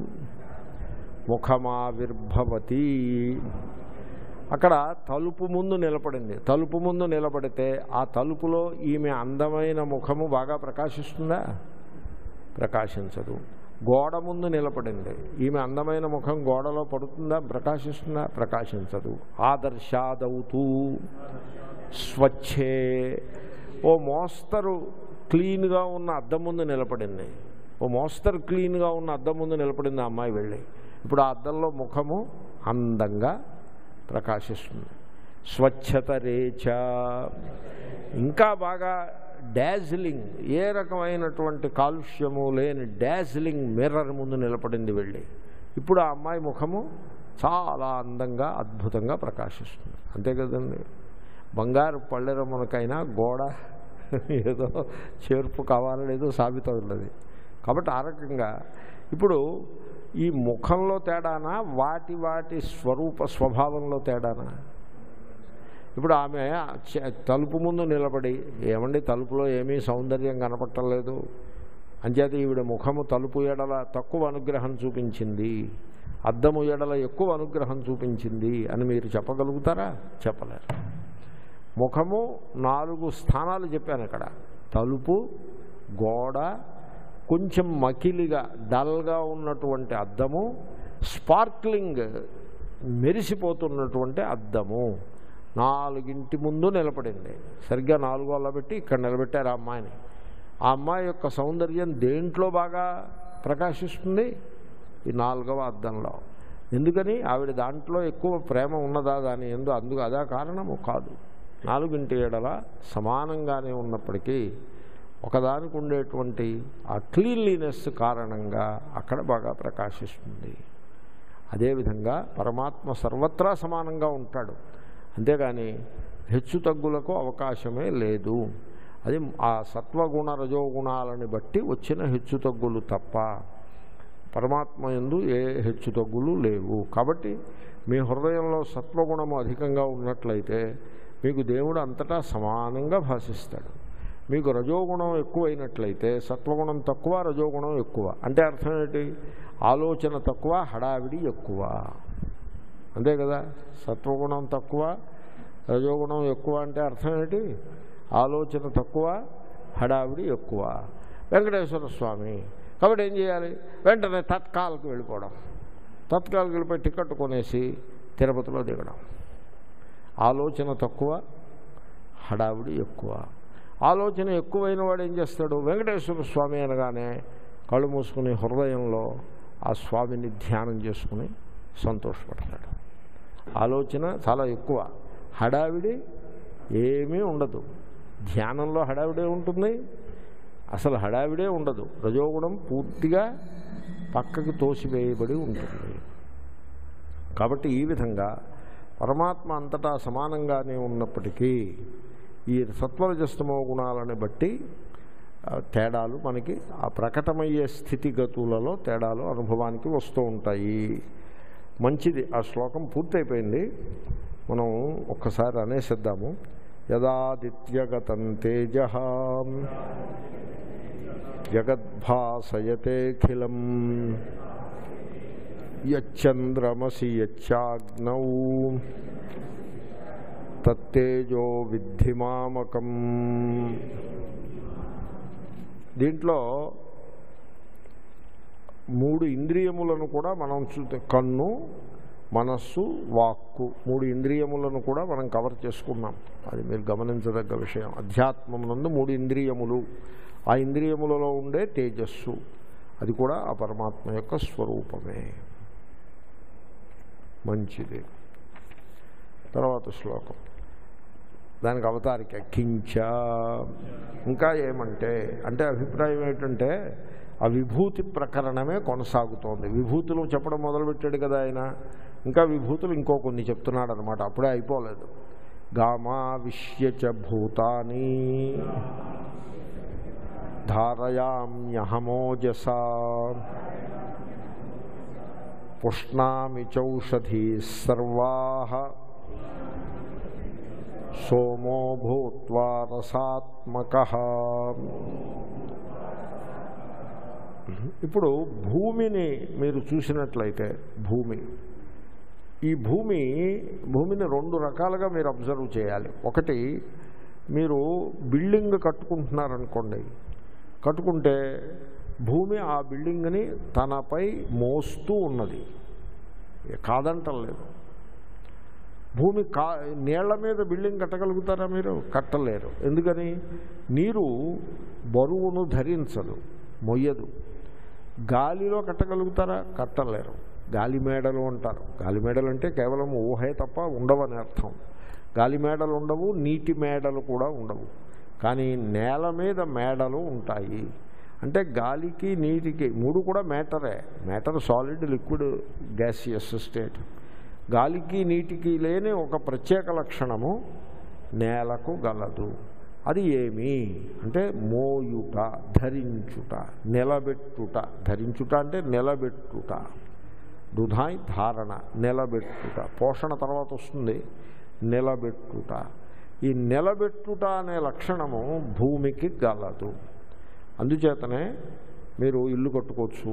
ముఖమావిర్భవతి. అక్కడ తలుపు ముందు నిలబడింది. తలుపు ముందు నిలబడితే ఆ తలుపులో ఈమె అందమైన ముఖము బాగా ప్రకాశిస్తుందా? ప్రకాశించదు. గోడ ముందు నిలబడింది, ఈమె అందమైన ముఖం గోడలో పడుతుందా? ప్రకాశిస్తుందా? ప్రకాశించదు. ఆదర్శాదవుతూ స్వచ్ఛే. ఓ మోస్తరు క్లీన్గా ఉన్న అద్దం ముందు నిలబడింది. ఓ మోస్తరు క్లీన్గా ఉన్న అద్దం ముందు నిలబడింది ఆ అమ్మాయి వెళ్ళి. ఇప్పుడు ఆ అద్దంలో ముఖము అందంగా ప్రకాశిస్తుంది. స్వచ్ఛత రేచ, ఇంకా బాగా డాజిలింగ్, ఏ రకమైనటువంటి కాలుష్యము లేని డాజిలింగ్ మిర్రర్ ముందు నిలబడింది వెళ్ళి. ఇప్పుడు ఆ అమ్మాయి ముఖము చాలా అందంగా అద్భుతంగా ప్రకాశిస్తుంది. అంతే కదండి. బంగారు పళ్ళెరమునకైనా గోడ ఏదో చేర్పు కావాలని ఏదో సాబితవున్నది. కాబట్టి ఆ రకంగా ఇప్పుడు ఈ ముఖంలో తేడానా, వాటి వాటి స్వభావంలో తేడానా? ఇప్పుడు ఆమె తలుపు ముందు నిలబడి, ఏమండి తలుపులో ఏమీ సౌందర్యం కనపట్టలేదు, అంచేత ఈవిడ ముఖము తలుపు ఎడల తక్కువ అనుగ్రహం చూపించింది, అద్దము ఎడల ఎక్కువ అనుగ్రహం చూపించింది అని మీరు చెప్పగలుగుతారా? చెప్పలేరు. ముఖము 4 స్థానాలు చెప్పాను అక్కడ. తలుపు, గోడ, కొంచెం మకిలిగా డల్గా ఉన్నటువంటి అద్దము, స్పార్క్లింగ్ మెరిసిపోతున్నటువంటి అద్దము, 4 ముందు నిలబడింది. సరిగ్గా 4 వల్ల పెట్టి ఇక్కడ నిలబెట్టారు ఆ అమ్మాయిని. ఆ అమ్మాయి యొక్క సౌందర్యం దేంట్లో బాగా ప్రకాశిస్తుంది? ఈ 4వ అద్దంలో. ఎందుకని? ఆవిడ దాంట్లో ఎక్కువ ప్రేమ ఉన్నదా దాని ఎందు? అందుకు అదా కారణము కాదు. 4 ఎడల సమానంగానే ఉన్నప్పటికీ ఒకదానికి ఉండేటువంటి ఆ క్లీన్లీనెస్ కారణంగా అక్కడ బాగా ప్రకాశిస్తుంది. అదేవిధంగా పరమాత్మ సర్వత్రా సమానంగా ఉంటాడు. అంతేగాని హెచ్చు తగ్గులకు అవకాశమే లేదు. అది ఆ సత్వగుణ రజోగుణాలని బట్టి వచ్చిన హెచ్చు తగ్గులు తప్ప పరమాత్మ యందు ఏ హెచ్చు తగ్గులు లేవు. కాబట్టి మీ హృదయంలో సత్వగుణము అధికంగా ఉన్నట్లయితే మీకు దేవుడు అంతటా సమానంగా భాషిస్తాడు. మీకు రజోగుణం ఎక్కువైనట్లయితే సత్వగుణం తక్కువ, రజోగుణం ఎక్కువ. అంటే అర్థం ఏంటి? ఆలోచన తక్కువ, హడావిడి ఎక్కువ. అంతే కదా. సత్వగుణం తక్కువ, రజోగుణం ఎక్కువ అంటే అర్థం ఏంటి? ఆలోచన తక్కువ, హడావిడి ఎక్కువ. వెంకటేశ్వర స్వామి కాబట్టి ఏం చేయాలి? వెంటనే తత్కాలకు వెళ్ళిపోవడం, తత్కాలకు వెళ్ళిపోయి టికెట్ కొనేసి తిరుపతిలో దిగడం. ఆలోచన తక్కువ, హడావిడి ఎక్కువ. ఆలోచన ఎక్కువైన వాడు ఏం చేస్తాడు? వెంకటేశ్వర స్వామి అనగానే కళ్ళు మూసుకుని హృదయంలో ఆ స్వామిని ధ్యానం చేసుకుని సంతోషపడతాడు. ఆలోచన చాలా ఎక్కువ, హడావిడి ఏమీ ఉండదు. ధ్యానంలో హడావిడే ఉంటుంది, అసలు హడావిడే ఉండదు. రజోగుణం పూర్తిగా పక్కకి తోసివేయబడి ఉంటుంది. కాబట్టి ఈ విధంగా పరమాత్మ అంతటా సమానంగానే ఉన్నప్పటికీ ఈ సత్వరజస్తమో గుణాలని బట్టి తేడాలు మనకి ఆ ప్రకటమయ్యే స్థితిగతులలో తేడాలు అనుభవానికి వస్తూ ఉంటాయి. మంచిది. ఆ శ్లోకం పూర్తయిపోయింది. మనం ఒక్కసారి అనేసిద్దాము. యదాదిత్యగతం తేజః జగద్భాసయతేఖిలం యచ్చంద్రమసి యచ్చాగ్నౌ తత్తేజో విద్ధిమామకం. దీంట్లో 3 ఇంద్రియములను కూడా మనం కన్ను, మనస్సు, వాక్కు, 3 ఇంద్రియములను కూడా మనం కవర్ చేసుకున్నాం. అది మీరు గమనించదగ్గ విషయం. అధ్యాత్మమునందు 3 ఇంద్రియములు, ఆ ఇంద్రియములలో ఉండే తేజస్సు, అది కూడా ఆ పరమాత్మ యొక్క స్వరూపమే. మంచిది. తర్వాత శ్లోకం, దానికి అవతారిక కించ. ఇంకా ఏమంటే అంటే అభిప్రాయం ఏంటంటే ఆ విభూతి ప్రకరణమే కొనసాగుతోంది. విభూతులు చెప్పడం మొదలుపెట్టాడు కదా ఆయన, ఇంకా విభూతులు ఇంకో కొన్ని చెప్తున్నాడు అనమాట. అప్పుడే అయిపోలేదు. గామావిష్యచ భూతాని ధారయామ్యహమోజసా పుష్ణామి చౌషధీ సర్వాః సోమో భూత్వా రసాత్మకః. ఇప్పుడు భూమిని మీరు చూసినట్లయితే ఈ భూమిని 2 రకాలుగా మీరు అబ్జర్వ్ చేయాలి. ఒకటి, మీరు బిల్డింగ్ కట్టుకుంటున్నారనుకోండి, కట్టుకుంటే భూమి ఆ బిల్డింగ్ని తనపై మోస్తూ ఉన్నది, కాదంటలేదు. భూమి నీళ్ల మీద బిల్డింగ్ కట్టగలుగుతారా మీరు? కట్టలేరు. ఎందుకని? నీరు బరువును ధరించదు, మొయ్యదు. గాలిలో కట్టగలుగుతారా? కట్టలేరు. గాలిమేడలు అంటారు. గాలిమేడలు అంటే కేవలం ఊహే తప్ప ఉండవని అర్థం. గాలిమేడలు ఉండవు, నీటి మేడలు కూడా ఉండవు. కానీ నేల మీద మేడలు ఉంటాయి. అంటే గాలికి నీటికి మూడు కూడా మ్యాటరే. Matter solid, liquid, gaseous state. గాలికి నీటికి లేని ఒక ప్రత్యేక లక్షణము నేలకు గలదు. అది ఏమి అంటే మోయుట, ధరించుట, నిలబెట్టుట. ధరించుట అంటే నిలబెట్టుట. దుధాయి ధారణ, నిలబెట్టుట. పోషణ తర్వాత వస్తుంది, నిలబెట్టుట. ఈ నిలబెట్టుట అనే లక్షణము భూమికి గలదు. అందుచేతనే మీరు ఇల్లు కట్టుకోవచ్చు.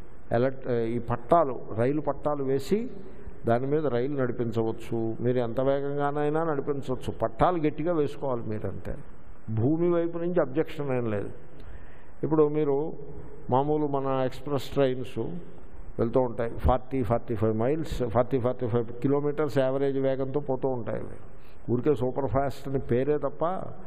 ఈ పట్టాలు, రైలు పట్టాలు వేసి దాని మీద రైలు నడిపించవచ్చు. మీరు ఎంత వేగంగానైనా నడిపించవచ్చు. పట్టాలు గట్టిగా వేసుకోవాలి మీరంటే. భూమి వైపు నుంచి అబ్జెక్షన్ ఏం లేదు. ఇప్పుడు మీరు మామూలు మన ఎక్స్ప్రెస్ ట్రైన్స్ వెళ్తూ ఉంటాయి, 40-45 మైల్స్, 40-45 కిలోమీటర్స్ యావరేజ్ వేగంతో పోతూ ఉంటాయి. ఊరికే సూపర్ ఫాస్ట్ అని పేరే తప్ప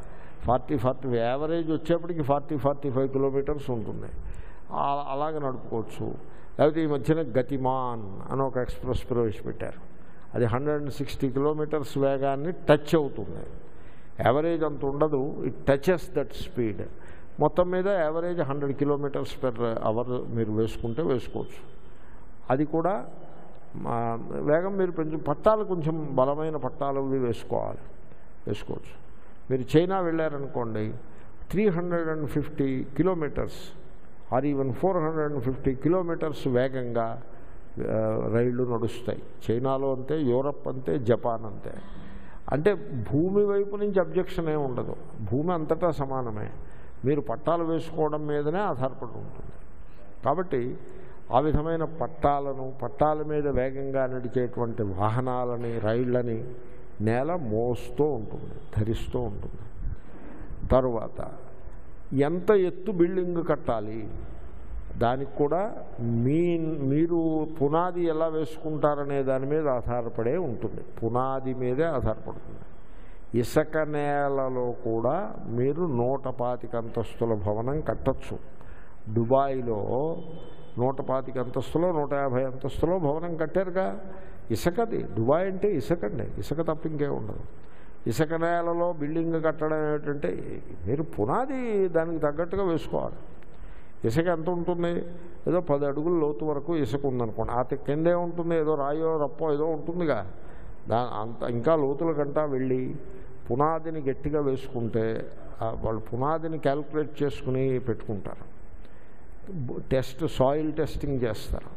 40 యావరేజ్ వచ్చేప్పటికి 40-45 కిలోమీటర్స్ ఉంటుంది. అలాగే నడుపుకోవచ్చు. లేకపోతే ఈ మధ్యన గతిమాన్ అని ఒక ఎక్స్ప్రెస్ ప్రవేశపెట్టారు. అది 160 కిలోమీటర్స్ వేగాన్ని టచ్ అవుతుంది. యావరేజ్ అంత ఉండదు, ఇట్ టచెస్ దట్ స్పీడ్. మొత్తం మీద యావరేజ్ 100 కిలోమీటర్స్ పర్ అవర్ మీరు వేసుకుంటే వేసుకోవచ్చు. అది కూడా వేగం మీరు పట్టాలు కొంచెం బలమైన పట్టాలు వేసుకోవచ్చు. మీరు చైనా వెళ్ళారనుకోండి, 350 కిలోమీటర్స్ ఆర్ ఈవెన్ 450 కిలోమీటర్స్ వేగంగా రైళ్ళు నడుస్తాయి. చైనాలో అంతే, యూరప్ అంతే, జపాన్ అంతే. అంటే భూమి వైపు నుంచి అబ్జెక్షన్ ఏమి ఉండదు. భూమి అంతటా సమానమే. మీరు పట్టాలు వేసుకోవడం మీదనే ఆధారపడి ఉంటుంది. కాబట్టి ఆ విధమైన పట్టాల మీద వేగంగా నడిచేటువంటి వాహనాలని, రైళ్ళని నేల మోస్తూ ఉంటుంది, ధరిస్తూ ఉంటుంది. తరువాత ఎంత ఎత్తు బిల్డింగ్ కట్టాలి, దానికి కూడా మీరు పునాది ఎలా వేసుకుంటారనే దాని మీద ఆధారపడే ఉంటుంది. పునాది మీదే ఆధారపడుతుంది. ఇసుక నేలలో కూడా మీరు 125 అంతస్తుల భవనం కట్టచ్చు. దుబాయ్లో 125 అంతస్తులో 150 అంతస్తులో భవనం కట్టారుగా. ఇసుకది. దుబాయ్ అంటే ఇసుకండి, ఇసుక తప్ప ఇంకే ఉండదు. ఇసుక నేలలో బిల్డింగ్ కట్టడం ఏమిటంటే మీరు పునాది దానికి తగ్గట్టుగా వేసుకోవాలి. ఇసుక ఎంత ఉంటుంది? ఏదో 10 అడుగుల లోతు వరకు ఇసుక ఉందనుకోండి. ఆ కిందే ఉంటుంది, ఏదో రాయో రప్పో ఏదో ఉంటుందిగా. అంత ఇంకా లోతుల కంటా వెళ్ళి పునాదిని గట్టిగా వేసుకుంటే వాళ్ళు పునాదిని క్యాల్కులేట్ చేసుకుని పెట్టుకుంటారు. సాయిల్ టెస్టింగ్ చేస్తారు.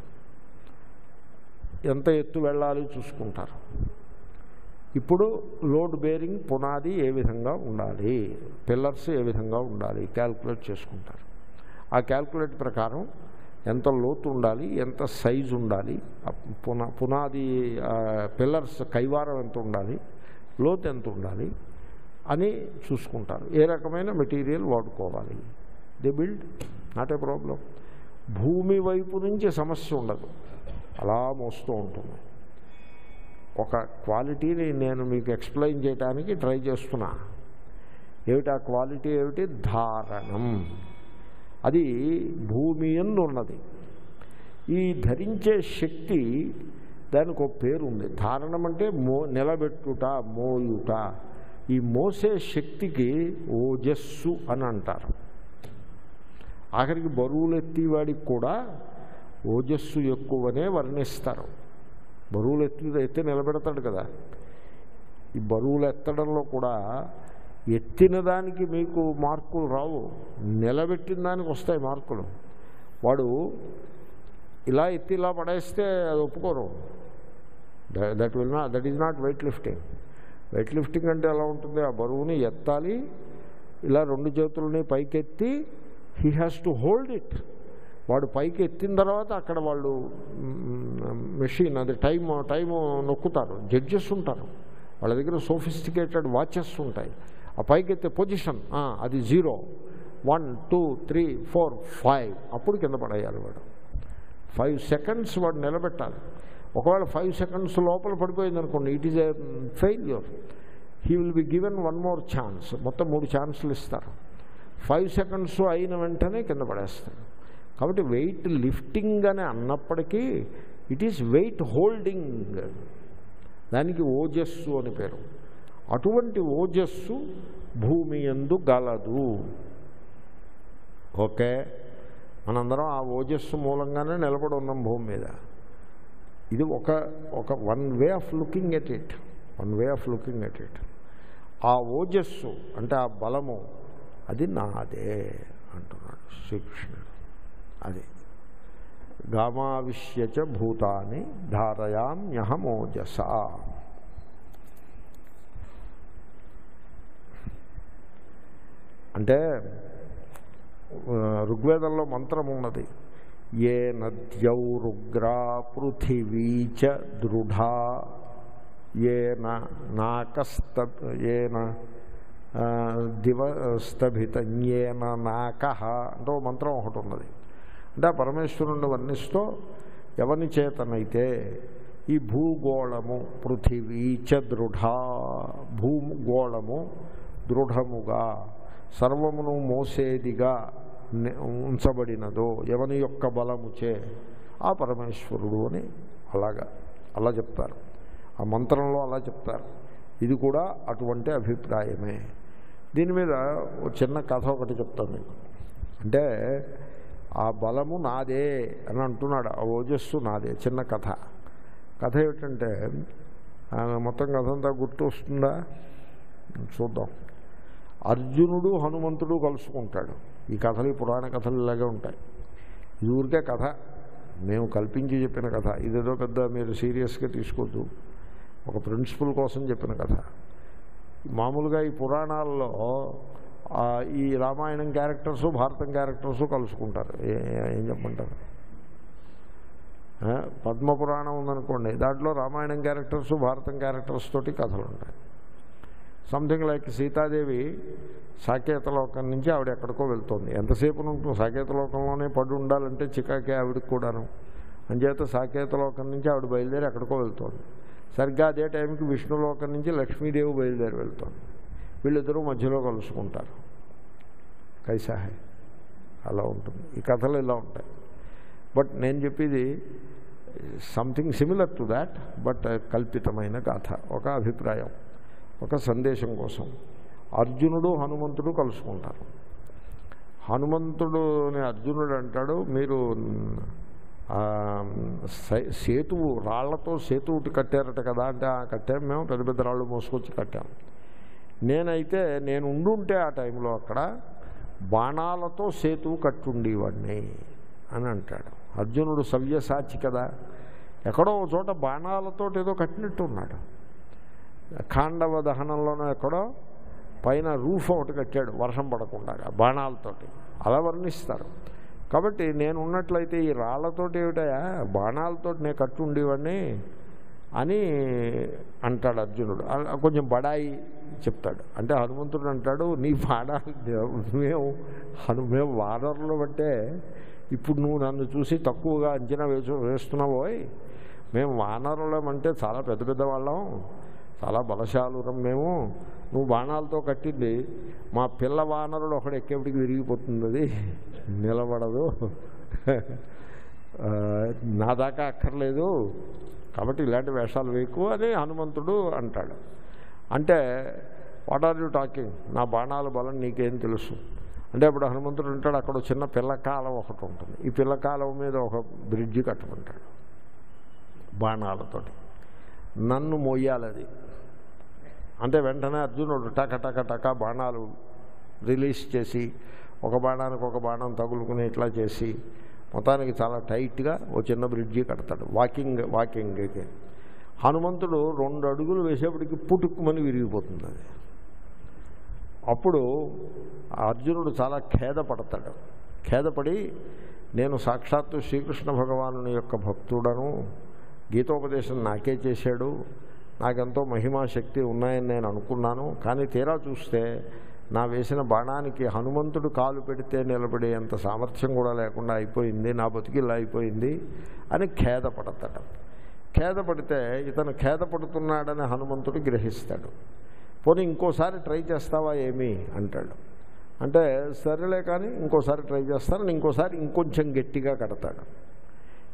ఎంత ఎత్తు వెళ్ళాలి చూసుకుంటారు. ఇప్పుడు లోడ్ బేరింగ్ పునాది ఏ విధంగా ఉండాలి, పిల్లర్స్ ఏ విధంగా ఉండాలి క్యాల్కులేట్ చేసుకుంటారు. ఆ క్యాల్కులేట్ ప్రకారం ఎంత లోతు ఉండాలి, ఎంత సైజు ఉండాలి, పునాది పిల్లర్స్ కైవారం ఎంత ఉండాలి, లోతు ఎంత ఉండాలి అని చూసుకుంటారు. ఏ రకమైన మెటీరియల్ వాడుకోవాలి. They build, not a problem. భూమి వైపు నుంచి సమస్య ఉండదు, అలా మోస్తూ ఉంటుంది. ఒక క్వాలిటీని నేను మీకు ఎక్స్ప్లెయిన్ చేయడానికి ట్రై చేస్తున్నా. ఏమిటి ఆ క్వాలిటీ? ఏమిటి? ధారణం. అది భూమి యందు ఉన్నది. ఈ ధరించే శక్తి దానికి ఒక పేరు ఉంది. ధారణం అంటే నిలబెట్టుట, మోయుట. ఈ మోసే శక్తికి ఓజస్సు అని అంటారు. ఆఖరికి బరువులు ఎత్తివాడికి కూడా ఓజస్సు ఎక్కువనే వర్ణిస్తారు. బరువులు ఎత్తి నిలబెడతాడు కదా. ఈ బరువులు ఎత్తడంలో కూడా ఎత్తిన దానికి మీకు మార్కులు రావు, నిలబెట్టిన దానికి వస్తాయి మార్కులు. వాడు ఇలా ఎత్తి ఇలా పడేస్తే అది ఒప్పుకోరు. That is not weight lifting. Weight lifting అంటే ఎలా ఉంటుంది? ఆ బరువుని ఎత్తాలి, ఇలా 2 చేతులని పైకెత్తి he has to hold it. వాడు పైకి ఎత్తిన తర్వాత అక్కడ వాళ్ళు మెషిన్ అది టైము నొక్కుతారు. జడ్జెస్ ఉంటారు, వాళ్ళ దగ్గర సోఫిస్టికేటెడ్ వాచెస్ ఉంటాయి. ఆ పైకి ఎత్తే పొజిషన్ అది 0, 1, 2, 3, 4, 5 అప్పుడు కింద పడేయాలి. వాడు 5 సెకండ్స్ వాడు నిలబెట్టాలి. ఒకవేళ 5 సెకండ్స్ లోపల పడిపోయింది అనుకోండి, it is a failure. He will be given 1 more chance. మొత్తం 3 ఛాన్సులు ఇస్తారు. 5 సెకండ్స్ అయిన వెంటనే కింద పడేస్తారు. కాబట్టి వెయిట్ లిఫ్టింగ్ అని అన్నప్పటికీ ఇట్ ఈస్ వెయిట్ హోల్డింగ్. దానికి ఓజస్సు అని పేరు. అటువంటి ఓజస్సు భూమి యందు గలదు. ఓకే, మనందరం ఆ ఓజస్సు మూలంగానే నిలబడి ఉన్నాం భూమి మీద. ఇది ఒక one way of looking at it. ఆ ఓజస్సు అంటే ఆ బలము అది నాదే అంటున్నాడు శ్రీకృష్ణుడు. అది గామావిశ్యచ భూతాని ధారయామ్యహమోజస. అంటే ఋగ్వేదంలో మంత్రం ఉన్నది, ఏ నద్యౌరుగ్రా పృథివీ చ దృఢా ఏన ఏన దివస్తభితన్యేన నాకః అంటే మంత్రం ఒకటి ఉన్నది. అంటే ఆ పరమేశ్వరుణ్ణి వర్ణిస్తూ ఎవని చేతనైతే ఈ భూగోళము పృథివీ చ దృఢా, భూగోళము దృఢముగా సర్వమును మోసేదిగా ఉంచబడినదో ఎవని యొక్క బలముచే ఆ పరమేశ్వరుడు అని అలా చెప్తారు. ఆ మంత్రంలో అలా చెప్తారు. ఇది కూడా అటువంటి అభిప్రాయమే. దీని మీద ఒక చిన్న కథ ఒకటి చెప్తాను మీకు. అంటే ఆ బలము నాదే అని అంటున్నాడు, ఆ ఓజస్సు నాదే. చిన్న కథ ఏమిటంటే, మొత్తం కథ అంతా గుర్తు వస్తుందా చూద్దాం. అర్జునుడు హనుమంతుడు కలుసుకుంటాడు. ఈ కథలు, ఈ పురాణ కథలు ఇలాగే ఉంటాయి. ఇది ఊరికే కథ, మేము కల్పించి చెప్పిన కథ. ఇదేదో పెద్ద మీరు సీరియస్గా తీసుకోవద్దు, ఒక ప్రిన్సిపల్ కోసం చెప్పిన కథ. మామూలుగా ఈ పురాణాల్లో ఈ రామాయణం క్యారెక్టర్సు భారతం క్యారెక్టర్సు కలుసుకుంటారు. ఏం చెప్పమంటారు, పద్మపురాణం ఉందనుకోండి, దాంట్లో రామాయణం క్యారెక్టర్సు భారతం క్యారెక్టర్స్ తోటి కథలు ఉంటాయి. సంథింగ్ లైక్ సీతాదేవి సాకేతలోకం నుంచి ఆవిడ ఎక్కడికో వెళ్తుంది. ఎంతసేపు ఉంటుంది సాకేతలోకంలోనే పడి ఉండాలంటే చికాకే ఆవిడకి కూడాను. అంచేత సాకేతలోకం నుంచి ఆవిడ బయలుదేరి ఎక్కడికో వెళ్తుంది. సరిగ్గా అదే టైంకి విష్ణులోకం నుంచి లక్ష్మీదేవి బయలుదేరి వెళ్తుంది. వీళ్ళిద్దరూ మధ్యలో కలుసుకుంటారు. కైసాహే అలా ఉంటుంది. ఈ కథలు ఇలా ఉంటాయి. బట్ నేను చెప్పేది something similar to that, but కల్పితమైన కథ. ఒక అభిప్రాయం, ఒక సందేశం కోసం. అర్జునుడు హనుమంతుడు కలుసుకుంటారు. హనుమంతుడుని అర్జునుడు అంటాడు, మీరు సేతువు రాళ్లతో సేతువుటి కట్టారట కదా అంటే, కట్టాము మేము, పెద్ద పెద్ద రాళ్ళు మోసుకొచ్చి కట్టాము. నేనైతే నేను ఉండుంటే ఆ టైంలో అక్కడ బాణాలతో సేతువు కట్టుండేవాడిని అని అంటాడు. అర్జునుడు సవ్యసాచి కదా, ఎక్కడో చోట బాణాలతో ఏదో కట్టినట్టు ఉన్నాడు. ఖాండవ దహనంలోనూ ఎక్కడో పైన రూఫ్ ఒకటి కట్టాడు వర్షం పడకుండా బాణాలతోటి. అలా వర్ణిస్తారు. కాబట్టి నేను ఉన్నట్లయితే ఈ రాళ్లతోటి ఏమిటయా బాణాలతోటి నేను కట్టు ఉండేవాడిని అని అంటాడు అర్జునుడు. కొంచెం బడాయి చెప్తాడు. అంటే హనుమంతుడు అంటాడు, నీ బాణాలు మేము వానరులు బట్టే ఇప్పుడు నువ్వు నన్ను చూసి తక్కువగా అంచనా వేస్తున్నావోయ్. మేము వానరులమంటే చాలా పెద్ద పెద్ద వాళ్ళం, చాలా బలశాలురం మేము. నువ్వు బాణాలతో కట్టింది మా పిల్ల వానరుడు ఒకడు ఎక్కేపటికి విరిగిపోతుంది, అది నిలబడదు, నా దాకా అక్కర్లేదు, కాబట్టి ఇలాంటి వేషాలు వేయకు అని హనుమంతుడు అంటాడు. అంటే వాట్ ఆర్ యూ టాకింగ్, నా బాణాల బలం నీకేం తెలుసు అంటే, అప్పుడు హనుమంతుడు అంటాడు, అక్కడ చిన్న పిల్లకాలం ఒకటి ఉంటుంది, ఈ పిల్లకాలం మీద ఒక బ్రిడ్జి కట్టుకుంటాడు బాణాలతోటి, నన్ను మోయాలి అది అంటే. వెంటనే అర్జునుడు టక టక టక బాణాలు రిలీజ్ చేసి ఒక బాణానికి ఒక బాణం తగులుకుని ఇట్లా చేసి మొత్తానికి చాలా టైట్గా ఓ చిన్న బ్రిడ్జి కడతాడు. వాకింగ్కి హనుమంతుడు 2 అడుగులు వేసేప్పటికి పుట్టుకుమని విరిగిపోతుంది అది. అప్పుడు అర్జునుడు చాలా ఖేదపడతాడు. ఖేదపడి, నేను సాక్షాత్తు శ్రీకృష్ణ భగవానుని యొక్క భక్తుడను, గీతోపదేశం నాకే చేశాడు, నాకెంతో మహిమాశక్తి ఉన్నాయని నేను అనుకున్నాను, కానీ తీరా చూస్తే నా వేసిన బాణానికి హనుమంతుడు కాలు పెడితే నిలబడేంత సామర్థ్యం కూడా లేకుండా అయిపోయింది, నా బతికిలా అయిపోయింది అని ఖేదపడతాడు. ఖేదపడితే ఇతను ఖేదపడుతున్నాడని హనుమంతుడు గ్రహిస్తాడు. పోనీ ఇంకోసారి ట్రై చేస్తావా ఏమి అంటాడు. అంటే సరేలే కానీ ఇంకోసారి ట్రై చేస్తానని ఇంకోసారి ఇంకొంచెం గట్టిగా కడతాడు.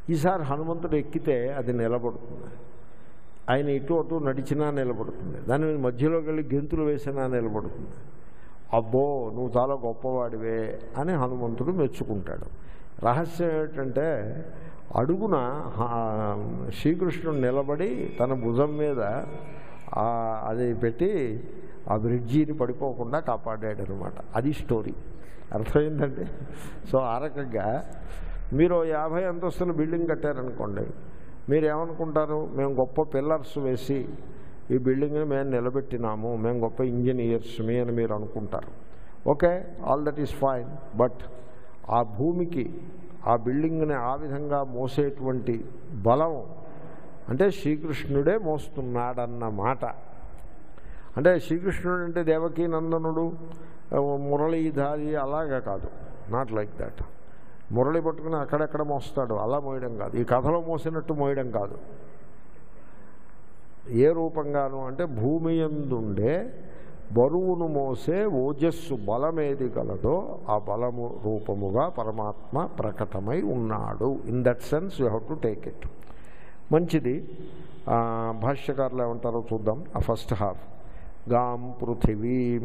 ఈసారి హనుమంతుడు ఎక్కితే అది నిలబడుతుంది. ఆయన ఇటు అటు నడిచినా నిలబడుతుంది. దాని మధ్యలోకి వెళ్ళి గెంతులు వేసినా నిలబడుతుంది. అబ్బో నువ్వు చాలా గొప్పవాడివే అని హనుమంతుడు మెచ్చుకుంటాడు. రహస్యం ఏమిటంటే అడుగున శ్రీకృష్ణుడు నిలబడి తన భుజం మీద అది పెట్టి ఆ బ్రిడ్జిని పడిపోకుండా కాపాడాడు అనమాట. అది స్టోరీ. అర్థమైందండి. సో ఆ రకంగా మీరు 50 అంతస్తుల బిల్డింగ్ కట్టారనుకోండి, మీరు ఏమనుకుంటారు? మేము గొప్ప పిల్లర్స్ వేసి ఈ బిల్డింగ్ని మేము నిలబెట్టినాము, మేము గొప్ప ఇంజనీర్స్మి అని మీరు అనుకుంటారు. Okay, all that is fine. But ఆ భూమికి ఆ బిల్డింగ్ని ఆ విధంగా మోసేటువంటి బలం అంటే శ్రీకృష్ణుడే మోస్తున్నాడన్నమాట. అంటే శ్రీకృష్ణుడు అంటే దేవకీ నందనుడు మురళీధారి అలాగా కాదు. Not like that. మురళి పట్టుకుని అక్కడెక్కడ మోస్తాడు అలా మోయడం కాదు. ఈ కథలో మోసినట్టు మోయడం కాదు. ఏ రూపంగాను అంటే భూమి యందుండే బరువును మోసే ఓజస్సు బలమేది కలదో ఆ బలము రూపముగా పరమాత్మ ప్రకటమై ఉన్నాడు. In that sense you have to take it. మంచిది. భాష్యకారులు ఏమంటారో చూద్దాం. ఆ ఫస్ట్ హాఫ్ గాం పృథివీం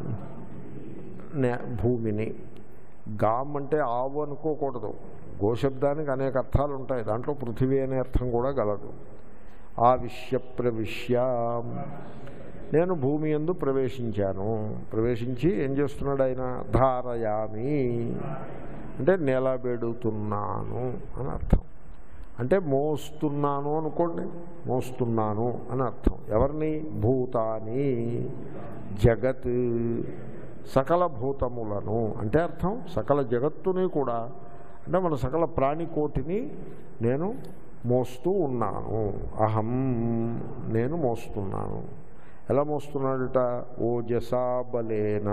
భూమిని. గాం అంటే ఆవు అనుకోకూడదు. గోశబ్దానికి అనేక అర్థాలు ఉంటాయి. దాంట్లో పృథివీ అనే అర్థం కూడా గలదు. ఆవిశ్య ప్రవిశ్య నేను భూమి యందు ప్రవేశించాను. ప్రవేశించి ఏం చేస్తున్నాడు ఆయన? ధారయామి అంటే నిలబెడుతున్నాను అని అర్థం. అంటే మోస్తున్నాను అనుకోండి. మోస్తున్నాను అని అర్థం. ఎవరిని? భూతాని జగత్ సకల భూతములను అంటే అర్థం సకల జగత్తుని కూడా అంటే మన సకల ప్రాణికోటిని నేను మోస్తూ ఉన్నాను. అహం నేను మోస్తున్నాను. ఎలా మోస్తున్నాడట? ఓజసా బలేనా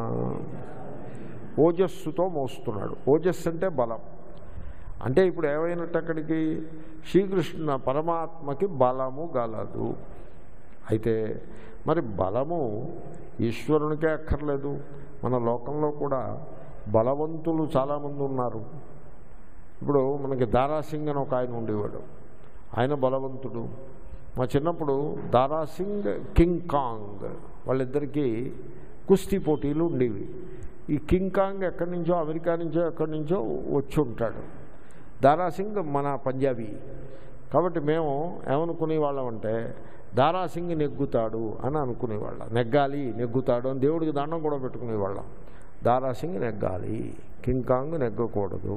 ఓజస్సుతో మోస్తున్నాడు. ఓజస్సు అంటే బలం. అంటే ఇప్పుడు ఏమైనట్టు అక్కడికి శ్రీకృష్ణ పరమాత్మకి బలము గలదు. అయితే మరి బలము ఈశ్వరునికే అక్కర్లేదు. మన లోకంలో కూడా బలవంతులు చాలామంది ఉన్నారు. ఇప్పుడు మనకి దారాసింగ్ అని ఒక ఆయన ఉండేవాడు. ఆయన బలవంతుడు. మా చిన్నప్పుడు దారాసింగ్ కింగ్ కాంగ్ వాళ్ళిద్దరికీ కుస్తీ పోటీలు ఉండేవి. ఈ కింగ్ కాంగ్ ఎక్కడి నుంచో అమెరికా నుంచో ఎక్కడి నుంచో వచ్చి ఉంటాడు. దారాసింగ్ మన పంజాబీ. కాబట్టి మేము ఏమనుకునేవాళ్ళం అంటే దారాసింగ్ నెగ్గుతాడు అని అనుకునేవాళ్ళం. నెగ్గాలి, నెగ్గుతాడు అని దేవుడికి దండం కూడా పెట్టుకునేవాళ్ళం. Dara Singh నెగ్గాలి, king Kong నెగ్గకూడదు.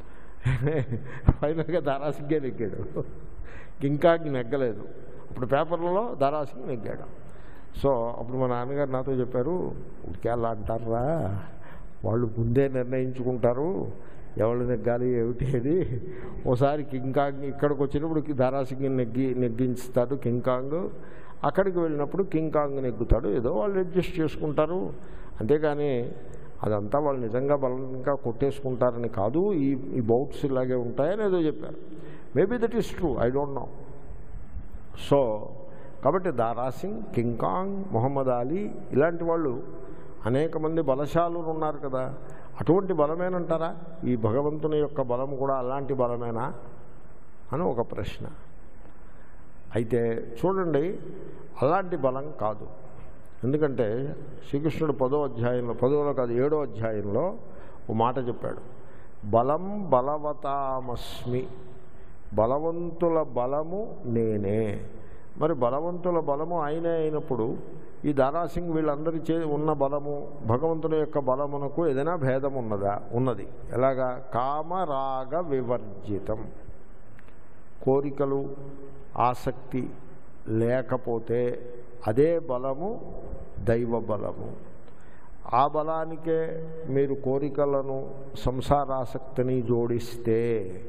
ఫైనల్గా దారాసింగే నెగ్గాడు. King Kong నెగ్గలేదు. అప్పుడు పేపర్లలో దారాసింగ్ నెగ్గాడు. సో అప్పుడు మా నాన్నగారు నాతో చెప్పారు, ఉడికే అలా అంటారా, వాళ్ళు ముందే నిర్ణయించుకుంటారు ఎవరు నెగ్గాలి ఏమిటి అది. ఓసారి కింగ్ కాంగ్ ఇక్కడికి వచ్చినప్పుడు దారాసింగ్ నెగ్గించుతాడు కింగ్ కాంగ్. అక్కడికి వెళ్ళినప్పుడు కింగ్ కాంగ్ నెగ్గుతాడు. ఏదో వాళ్ళు అడ్జస్ట్ చేసుకుంటారు. అంతేగాని అదంతా వాళ్ళు నిజంగా బలంగా కొట్టేసుకుంటారని కాదు. ఈ బౌట్స్ ఇలాగే ఉంటాయని ఏదో చెప్పారు. Maybe that is true, I don't know. So కాబట్టి దారాసింగ్, కింగ్ కాంగ్, మొహమ్మద్ అలీ ఇలాంటి వాళ్ళు అనేక మంది బలశాలులు ఉన్నారు కదా. అటువంటి బలమేనంటారా? ఈ భగవంతుని యొక్క బలము కూడా అలాంటి బలమేనా అని ఒక ప్రశ్న. అయితే చూడండి, అలాంటి బలం కాదు. ఎందుకంటే శ్రీకృష్ణుడు 10వ అధ్యాయంలో 10లో కాదు 7వ అధ్యాయంలో ఓ మాట చెప్పాడు. బలం బలవతామస్మి, బలవంతుల బలము నేనే. మరి బలవంతుల బలము ఆయనే అయినప్పుడు ఈ దారాసింగ్ వీళ్ళందరి ఉన్న బలము భగవంతుని యొక్క బలమునకు ఏదైనా భేదం ఉన్నదా? ఉన్నది. ఎలాగా? కామరాగ వివర్జితం. కోరికలు ఆసక్తి లేకపోతే అదే బలము దైవ బలము. ఆ బలానికే మీరు కోరికలను సంసారాసక్తిని జోడిస్తే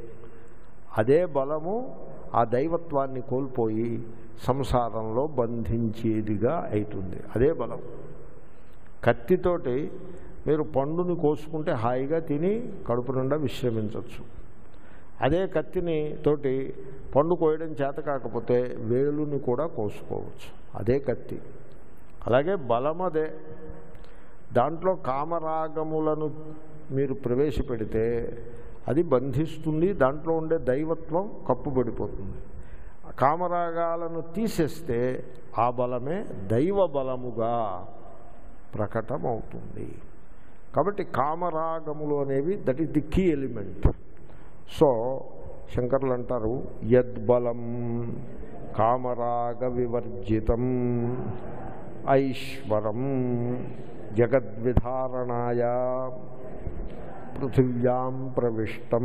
అదే బలము ఆ దైవత్వాన్ని కోల్పోయి సంసారంలో బంధించేదిగా అవుతుంది. అదే బలం. కత్తితోటి మీరు పండుని కోసుకుంటే హాయిగా తిని కడుపు నిండా విశ్రమించవచ్చు. అదే కత్తిని తోటి పండు కోయడం చేత కాకపోతే వేలుని కూడా కోసుకోవచ్చు. అదే కత్తి. అలాగే బలం అదే. దాంట్లో కామరాగములను మీరు ప్రవేశపెడితే అది బంధిస్తుంది, దాంట్లో ఉండే దైవత్వం కప్పుబడిపోతుంది. కామరాగాలను తీసేస్తే ఆ బలమే దైవ బలముగా ప్రకటమవుతుంది. కాబట్టి కామరాగములు అనేవి that is the key element. So శంకరులు అంటారు, యద్బలం కామరాగ వివర్జితం ఐశ్వరం జగద్విధారణాయ పృథివ్యాం ప్రవిష్టం.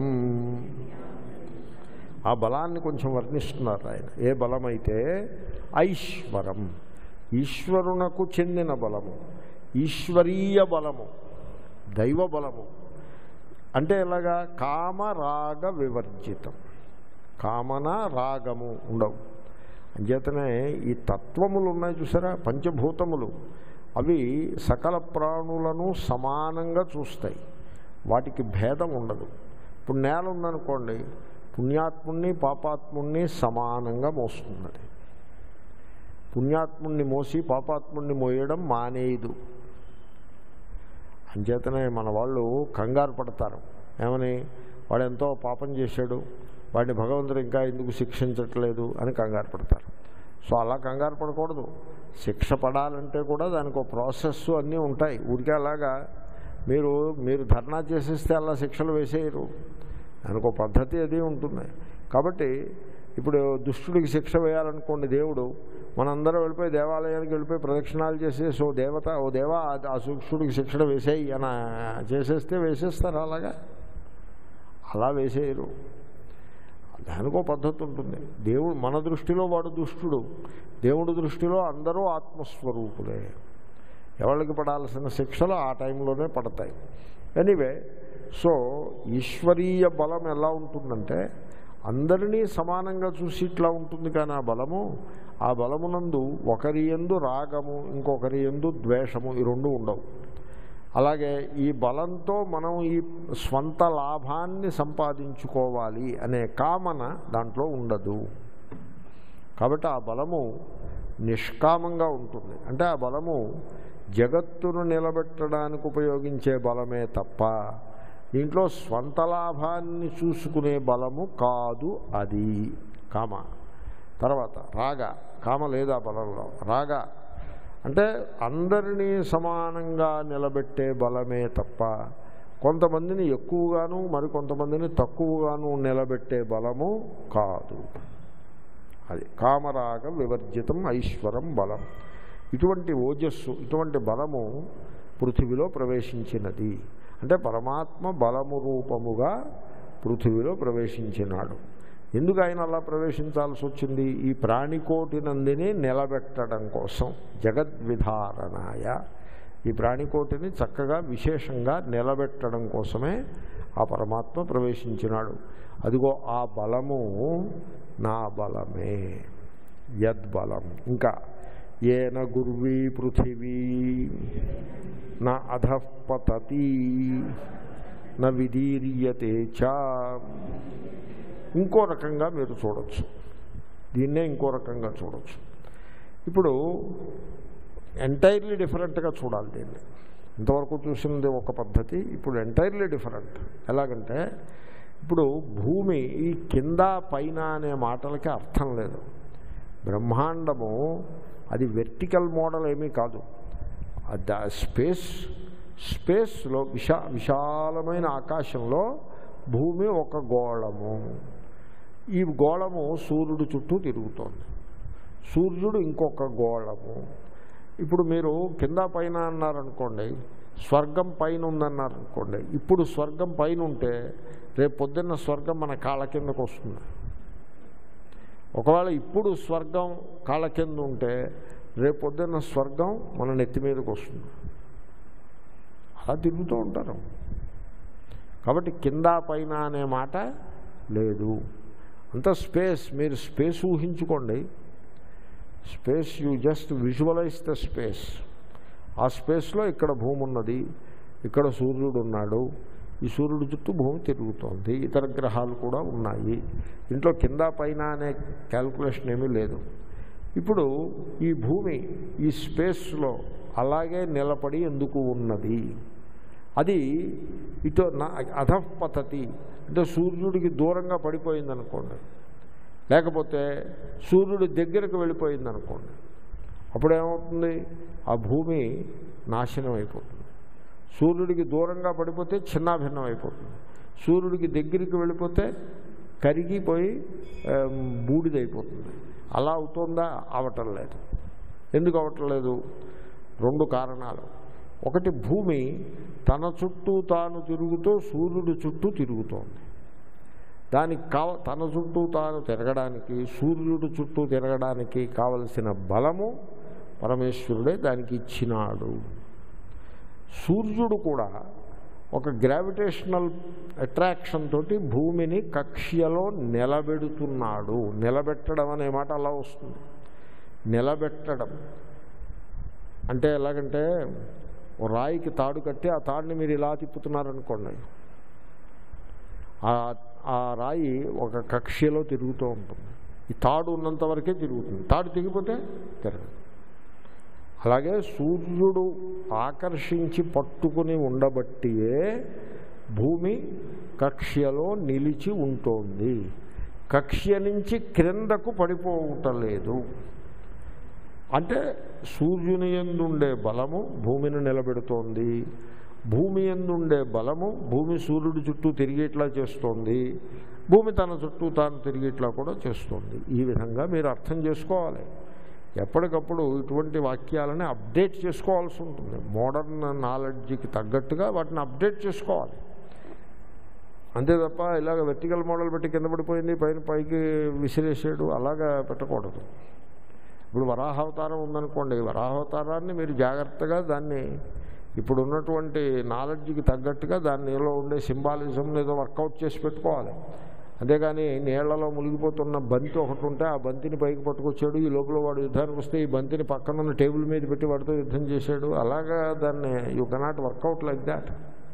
ఆ బలాన్ని కొంచెం వర్ణిస్తున్నారు ఆయన. ఏ బలమైతే ఐశ్వరం, ఈశ్వరునకు చెందిన బలము, ఈశ్వరీయ బలము, దైవ బలము. అంటే ఎలాగా? కామరాగ వివర్జితం. కామన రాగము ఉండవు. అంచేతనే ఈ తత్వములు ఉన్నాయి చూసారా, పంచభూతములు, అవి సకల ప్రాణులను సమానంగా చూస్తాయి. వాటికి భేదం ఉండదు. ఇప్పుడు నేల ఉందనుకోండి, పుణ్యాత్ముణ్ణి పాపాత్ముణ్ణి సమానంగా మోస్తున్నది. పుణ్యాత్ముణ్ణి మోసి పాపాత్ముణ్ణి మోయడం మానేయదు. అంచేతనే మన వాళ్ళు కంగారు పడతారు. ఏమని? వాడు ఎంతో పాపం చేశాడు, వాడిని భగవంతుడు ఇంకా ఎందుకు శిక్షించట్లేదు అని కంగారు పడతారు. సో అలా కంగారు పడకూడదు. శిక్ష పడాలంటే కూడా దానికి ఒక ప్రాసెస్ అన్నీ ఉంటాయి. ఊరికే అలాగా మీరు ధర్నా చేసేస్తే అలా శిక్షలు వేసేయరు. దానికి ఒక పద్ధతి అది ఉంటుంది. కాబట్టి ఇప్పుడు దుష్టుడికి శిక్ష వేయాలనుకోండి, దేవుడు మనందరం వెళ్ళిపోయి దేవాలయానికి వెళ్ళిపోయి ప్రదక్షిణాలు చేసేసి ఓ దేవా ఆ దుష్టుడికి శిక్షణ వేసేయి అని చేసేస్తే వేసేస్తారు. అలా వేసేయరు. దానికో పద్ధతి ఉంటుంది. దేవుడు మన దృష్టిలో వాడు దుష్టుడు, దేవుడి దృష్టిలో అందరూ ఆత్మస్వరూపులే. ఎవరికి పడాల్సిన శిక్షలు ఆ టైంలోనే పడతాయి. ఎనీవే, సో ఈశ్వరీయ బలం ఎలా ఉంటుందంటే అందరినీ సమానంగా చూసి ఇట్లా ఉంటుంది. కానీ ఆ బలమునందు ఒకరి యందు రాగము, ఇంకొకరి యందు ద్వేషము, ఈ రెండు ఉండవు. అలాగే ఈ బలంతో మనం ఈ స్వంత లాభాన్ని సంపాదించుకోవాలి అనే కామన దాంట్లో ఉండదు. కాబట్టి ఆ బలము నిష్కామంగా ఉంటుంది. అంటే ఆ బలము జగత్తును నిలబెట్టడానికి ఉపయోగించే బలమే తప్ప దీంట్లో స్వంత లాభాన్ని చూసుకునే బలము కాదు. అది కామ. తర్వాత రాగ. కామ లేదు ఆ బలంలో. రాగ అంటే అందరినీ సమానంగా నిలబెట్టే బలమే తప్ప కొంతమందిని ఎక్కువగాను మరికొంతమందిని తక్కువగాను నిలబెట్టే బలము కాదు. అది కామరాగ వివర్జితం ఐశ్వరం బలం. ఇటువంటి ఓజస్సు, ఇటువంటి బలము పృథివిలో ప్రవేశించినది. అంటే పరమాత్మ బలము రూపముగా పృథివిలో ప్రవేశించినాడు. ఎందుకు ఆయన అలా ప్రవేశించాల్సి వచ్చింది? ఈ ప్రాణికోటినందిని నిలబెట్టడం కోసం. జగద్విధారణాయ, ఈ ప్రాణికోటిని చక్కగా విశేషంగా నిలబెట్టడం కోసమే ఆ పరమాత్మ ప్రవేశించినాడు. అదిగో ఆ బలము నా బలమే, యద్బలం. ఇంకా ఏన గుర్వీ పృథివీ నా అధః పతతి న విదీర్యతే చ. ఇంకో రకంగా మీరు చూడొచ్చు, దీన్నే ఇంకో రకంగా చూడొచ్చు. ఇప్పుడు ఎంటైర్లీ డిఫరెంట్గా చూడాలి దీన్ని. ఇంతవరకు చూసినది ఒక పద్ధతి, ఇప్పుడు ఎంటైర్లీ డిఫరెంట్. ఎలాగంటే ఇప్పుడు భూమి ఈ కింద పైన అనే మాటలకి అర్థం లేదు. బ్రహ్మాండము అది వెర్టికల్ మోడల్ ఏమీ కాదు. స్పేస్లో విశాలమైన ఆకాశంలో భూమి ఒక గోళము. ఈ గోళము సూర్యుడు చుట్టూ తిరుగుతోంది. సూర్యుడు ఇంకొక గోళము. ఇప్పుడు మీరు కింద పైన అన్నారనుకోండి, స్వర్గం పైన ఉందన్నారనుకోండి. ఇప్పుడు స్వర్గం పైన ఉంటే రేపు పొద్దున్న స్వర్గం మన కాళ్ళ కిందకు వస్తుంది. ఒకవేళ ఇప్పుడు స్వర్గం కాళ్ళ కింద ఉంటే రేపు పొద్దున్న స్వర్గం మన నెత్తి మీదకి వస్తుంది. అలా తిరుగుతూ ఉంటారు. కాబట్టి కింద పైన అనే మాట లేదు. అంత స్పేస్. మీరు స్పేస్ ఊహించుకోండి. Space, you just visualize the space. ఆ స్పేస్లో ఇక్కడ భూమి ఉన్నది, ఇక్కడ సూర్యుడు ఉన్నాడు, ఈ సూర్యుడు చుట్టూ భూమి తిరుగుతోంది, ఇతర గ్రహాలు కూడా ఉన్నాయి. ఇంట్లో కింద పైన అనే క్యాల్కులేషన్ ఏమీ లేదు. ఇప్పుడు ఈ భూమి ఈ స్పేస్లో అలాగే నిలబడి ఎందుకు ఉన్నది? అది ఇటు అధఃపతతి అంటే సూర్యుడికి దూరంగా పడిపోయింది అనుకోండి, లేకపోతే సూర్యుడి దగ్గరకు వెళ్ళిపోయింది అనుకోండి, అప్పుడేమవుతుంది? ఆ భూమి నాశనం అయిపోతుంది. సూర్యుడికి దూరంగా పడిపోతే చిన్నాభిన్నం అయిపోతుంది. సూర్యుడికి దగ్గరికి వెళ్ళిపోతే కరిగిపోయి బూడిదైపోతుంది. అలా అవుతుందా? అవటం లేదు. ఎందుకు అవటం లేదు? రెండు కారణాలు. ఒకటి, భూమి తన చుట్టూ తాను తిరుగుతూ సూర్యుడి చుట్టూ తిరుగుతోంది. దానికి తన చుట్టూ తాను తిరగడానికి, సూర్యుడి చుట్టూ తిరగడానికి కావలసిన బలము పరమేశ్వరుడే దానికి ఇచ్చినాడు. సూర్యుడు కూడా ఒక గ్రావిటేషనల్ అట్రాక్షన్ తోటి భూమిని కక్ష్యలో నిలబెడుతున్నాడు. నిలబెట్టడం అనే మాట అలా వస్తుంది. నిలబెట్టడం అంటే ఎలాగంటే, ఓ రాయికి తాడు కట్టి ఆ తాడుని మీరు ఇలా తిప్పుతున్నారనుకోండి, ఆ రాయి ఒక కక్ష్యలో తిరుగుతూ ఉంటుంది. ఈ తాడు ఉన్నంత వరకే తిరుగుతుంది. తాడు తెగిపోతే తిరగదు. అలాగే సూర్యుడు ఆకర్షించి పట్టుకుని ఉండబట్టియే భూమి కక్ష్యలో నిలిచి ఉంటుంది. కక్ష్య నుంచి క్రిందకు పడిపోవటలేదు. అంటే సూర్యుని యందుండే బలము భూమిని నిలబెడుతోంది, భూమి యందుండే బలము భూమి సూర్యుడి చుట్టూ తిరిగేట్లా చేస్తోంది, భూమి తన చుట్టూ తాను తిరిగేట్లా కూడా చేస్తోంది. ఈ విధంగా మీరు అర్థం చేసుకోవాలి. ఎప్పటికప్పుడు ఇటువంటి వాక్యాలని అప్డేట్ చేసుకోవాల్సి ఉంటుంది. మోడర్న్ నాలెడ్జ్కి తగ్గట్టుగా వాటిని అప్డేట్ చేసుకోవాలి. అంతే తప్ప ఇలాగ వెర్టికల్ మోడల్ పెట్టి కింద పడిపోయింది పైకి విసిరేసాడు అలాగా పెట్టకూడదు. ఇప్పుడు వరాహావతారం ఉందనుకోండి, వరాహావతారాన్ని మీరు జాగ్రత్తగా దాన్ని ఇప్పుడు ఉన్నటువంటి నాలెడ్జ్కి తగ్గట్టుగా దానిలో ఉండే సింబాలిజం ఏదో వర్కౌట్ చేసి పెట్టుకోవాలి. అంతేగాని నీళ్లలో మునిగిపోతున్న బంతి ఒకటి ఉంటే ఆ బంతిని పైకి పట్టుకొచ్చాడు, ఈ లోపల వాడు యుద్ధానికి వస్తే ఈ బంతిని పక్కన ఉన్న టేబుల్ మీద పెట్టి వాడితో యుద్ధం చేశాడు, అలాగా దాన్ని you cannot work out like that.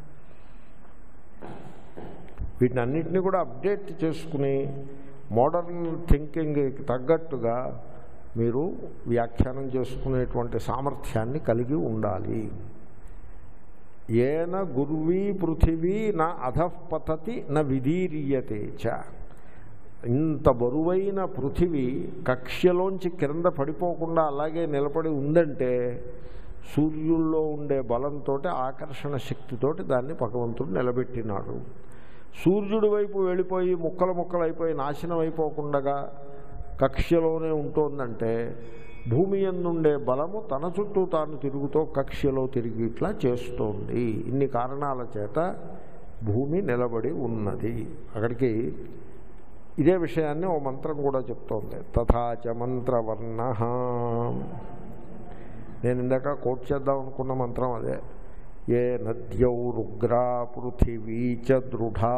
వీటిని అన్నింటినీ కూడా అప్డేట్ చేసుకుని మోడర్న్ థింకింగ్కి తగ్గట్టుగా మీరు వ్యాఖ్యానం చేసుకునేటువంటి సామర్థ్యాన్ని కలిగి ఉండాలి. ఏన గుర్వీ పృథివీ నా అధఃపతతి న విదీర్యతే చ. ఇంత బరువైన పృథివీ కక్ష్యలోంచి క్రింద పడిపోకుండా అలాగే నిలబడి ఉందంటే సూర్యుల్లో ఉండే బలంతో, ఆకర్షణ శక్తితోటి దాన్ని భగవంతుడు నిలబెట్టినాడు. సూర్యుడి వైపు వెళ్ళిపోయి ముక్కలు ముక్కలు అయిపోయి నాశనం అయిపోకుండా కక్ష్యలోనే ఉంటుందంటే భూమి యందుండే బలము తన చుట్టూ తాను తిరుగుతూ కక్ష్యలో తిరిగి ఇట్లా చేస్తోంది. ఇన్ని కారణాల చేత భూమి నిలబడి ఉన్నది. అక్కడికి ఇదే విషయాన్ని ఓ మంత్రం కూడా చెప్తోంది. తథాచ మంత్రవర్ణ. నేను ఇందాక కోట్ చేద్దాం అనుకున్న మంత్రం అదే. ఏ నద్యౌరుగ్రా పృథివీ చ దృఢా.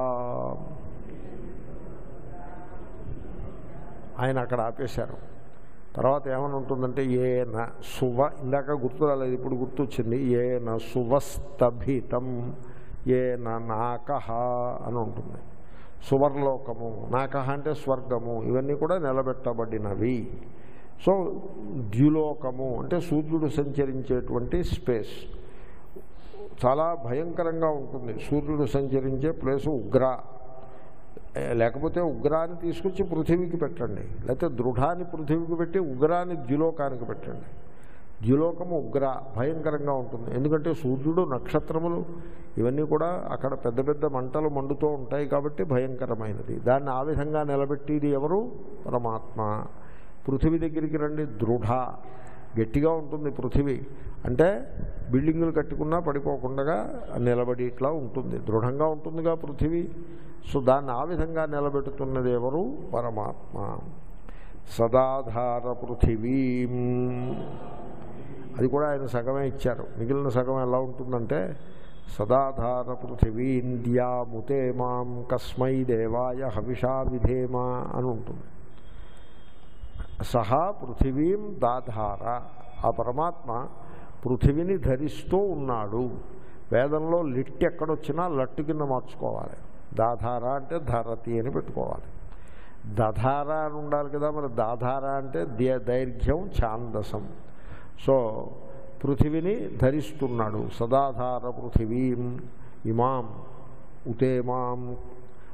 ఆయన అక్కడ ఆపేశారు. తర్వాత ఏమని ఉంటుందంటే ఏన సువ, ఇందాక గుర్తు రాలేదు ఇప్పుడు గుర్తొచ్చింది, ఏన సువస్తభితం ఏన నాకహ అని ఉంటుంది. సువర్లోకము, నాకహ అంటే స్వర్గము, ఇవన్నీ కూడా నిలబెట్టబడినవి. సో ద్యులోకము అంటే సూర్యుడు సంచరించేటువంటి స్పేస్ చాలా భయంకరంగా ఉంటుంది. సూర్యుడు సంచరించే ప్లేసు ఉగ్ర. లేకపోతే ఉగ్రాన్ని తీసుకొచ్చి పృథివీకి పెట్టండి, లేకపోతే దృఢాన్ని పృథివీకి పెట్టి ఉగ్రాన్ని ద్యులోకానికి పెట్టండి. ద్యులోకము ఉగ్ర భయంకరంగా ఉంటుంది. ఎందుకంటే సూర్యుడు, నక్షత్రములు ఇవన్నీ కూడా అక్కడ పెద్ద పెద్ద మంటలు మండుతూ ఉంటాయి కాబట్టి భయంకరమైనది. దాన్ని ఆ విధంగా నిలబెట్టేది ఎవరు? పరమాత్మ. పృథివీ దగ్గరికి రండి, దృఢ గట్టిగా ఉంటుంది పృథివీ. అంటే బిల్డింగులు కట్టుకున్నా పడిపోకుండా నిలబడి ఇట్లా ఉంటుంది, దృఢంగా ఉంటుందిగా పృథివీ. సో దాన్ని ఆ విధంగా నిలబెడుతున్నది ఎవరు? పరమాత్మ. సదాధార పృథివీ, అది కూడా ఆయన సగమే ఇచ్చారు. మిగిలిన సగం ఎలా ఉంటుందంటే సదాధార పృథివీంద్యాముతే మాం కస్మై దేవాయ హవిషా విధేమా అని ఉంటుంది. సహా పృథివీం దాధార, ఆ పరమాత్మ పృథివీని ధరిస్తూ ఉన్నాడు. వేదంలో లిట్ ఎక్కడొచ్చినా లట్టు కింద మార్చుకోవాలి. దాధార అంటే ధరతి అని పెట్టుకోవాలి. దధార అని ఉండాలి కదా, మరి దాధార అంటే దైర్ఘ్యం ఛాందసం. సో పృథివీని ధరిస్తున్నాడు. సదాధార పృథివీం ఇమాం ఉతేమాం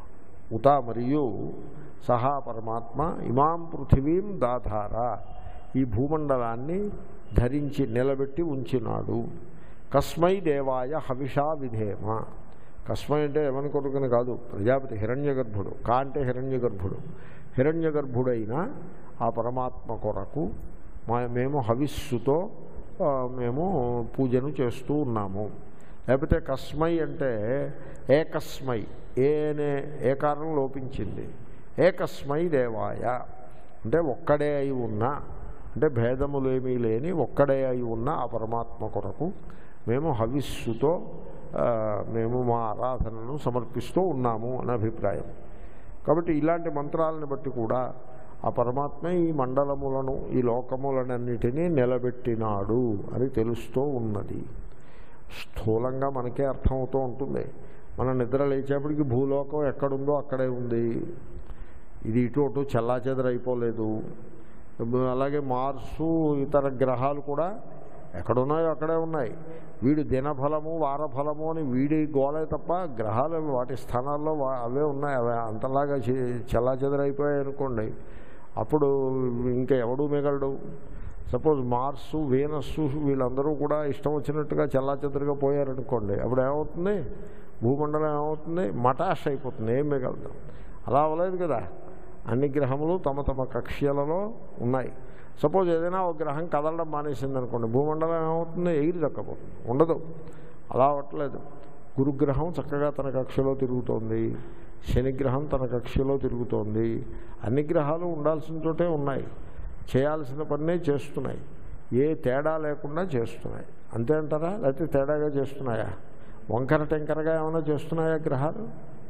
ఉత మరియు సహా పరమాత్మ ఇమాం పృథివీం దాధార ఈ భూమండలాన్ని ధరించి నిలబెట్టి ఉంచినాడు. కస్మై దేవాయ హవిషా విధేమ. కస్మై అంటే ఏమని కొడుకుని కాదు, ప్రజాపతి హిరణ్యగర్భుడు. కా అంటే హిరణ్యగర్భుడు. హిరణ్యగర్భుడైన ఆ పరమాత్మ కొరకు మేము హవిస్సుతో మేము పూజను చేస్తూ ఉన్నాము. లేకపోతే కస్మై అంటే ఏకస్మై, ఏనే ఏకారం లోపించింది. ఏకస్మై దేవాయ అంటే ఒక్కడే అయి ఉన్న, అంటే భేదములేమీ లేని ఒక్కడే అయి ఉన్న ఆ పరమాత్మ కొరకు మేము హవిస్సుతో మేము మా ఆరాధనను సమర్పిస్తూ ఉన్నాము అనే అభిప్రాయం. కాబట్టి ఇలాంటి మంత్రాలను బట్టి కూడా ఆ పరమాత్మ ఈ మండలములను ఈ లోకములనన్నిటినీ నిలబెట్టినాడు అని తెలుస్తూ ఉన్నది. స్థూలంగా మనకే అర్థమవుతూ ఉంటుంది. మనం నిద్ర లేచేపటికి భూలోకం ఎక్కడుందో అక్కడే ఉంది. ఇది ఇటు అటు చెల్లాచెదరైపోలేదు. అలాగే మార్సు ఇతర గ్రహాలు కూడా ఎక్కడున్నాయో అక్కడే ఉన్నాయి. వీడు దినఫలము వారఫలము అని వీడి గోలే తప్ప గ్రహాలు వాటి స్థానాల్లో అవే ఉన్నాయి. అవే అంతలాగా చెల్లాచెదరైపోయాయి అనుకోండి, అప్పుడు ఇంకా ఎవడు మిగలడు. సపోజ్ మార్సు వీనస్సు వీళ్ళందరూ కూడా ఇష్టం వచ్చినట్టుగా చెల్లాచెదరుగా పోయారనుకోండి, అప్పుడు ఏమవుతుంది? భూమండలం ఏమవుతుంది? మటాష్ అయిపోతుంది, ఏం మిగలదు. అలా అవ్వలేదు కదా. అన్ని గ్రహములు తమ తమ కక్ష్యలలో ఉన్నాయి. సపోజ్ ఏదైనా ఒక గ్రహం కదలడం మానేసింది అనుకోండి, భూమండలం ఏమవుతుంది? ఎగిరి దక్కపోతుంది, ఉండదు. అలా అవ్వట్లేదు. గురుగ్రహం చక్కగా తన కక్షలో తిరుగుతోంది, శనిగ్రహం తన కక్షలో తిరుగుతోంది. అన్ని గ్రహాలు ఉండాల్సిన చోటే ఉన్నాయి, చేయాల్సిన పనే చేస్తున్నాయి, ఏ తేడా లేకుండా చేస్తున్నాయి. అంతే అంటారా? లేకపోతే తేడాగా చేస్తున్నాయా? వంకర టెంకరగా ఏమైనా చేస్తున్నాయా గ్రహాలు?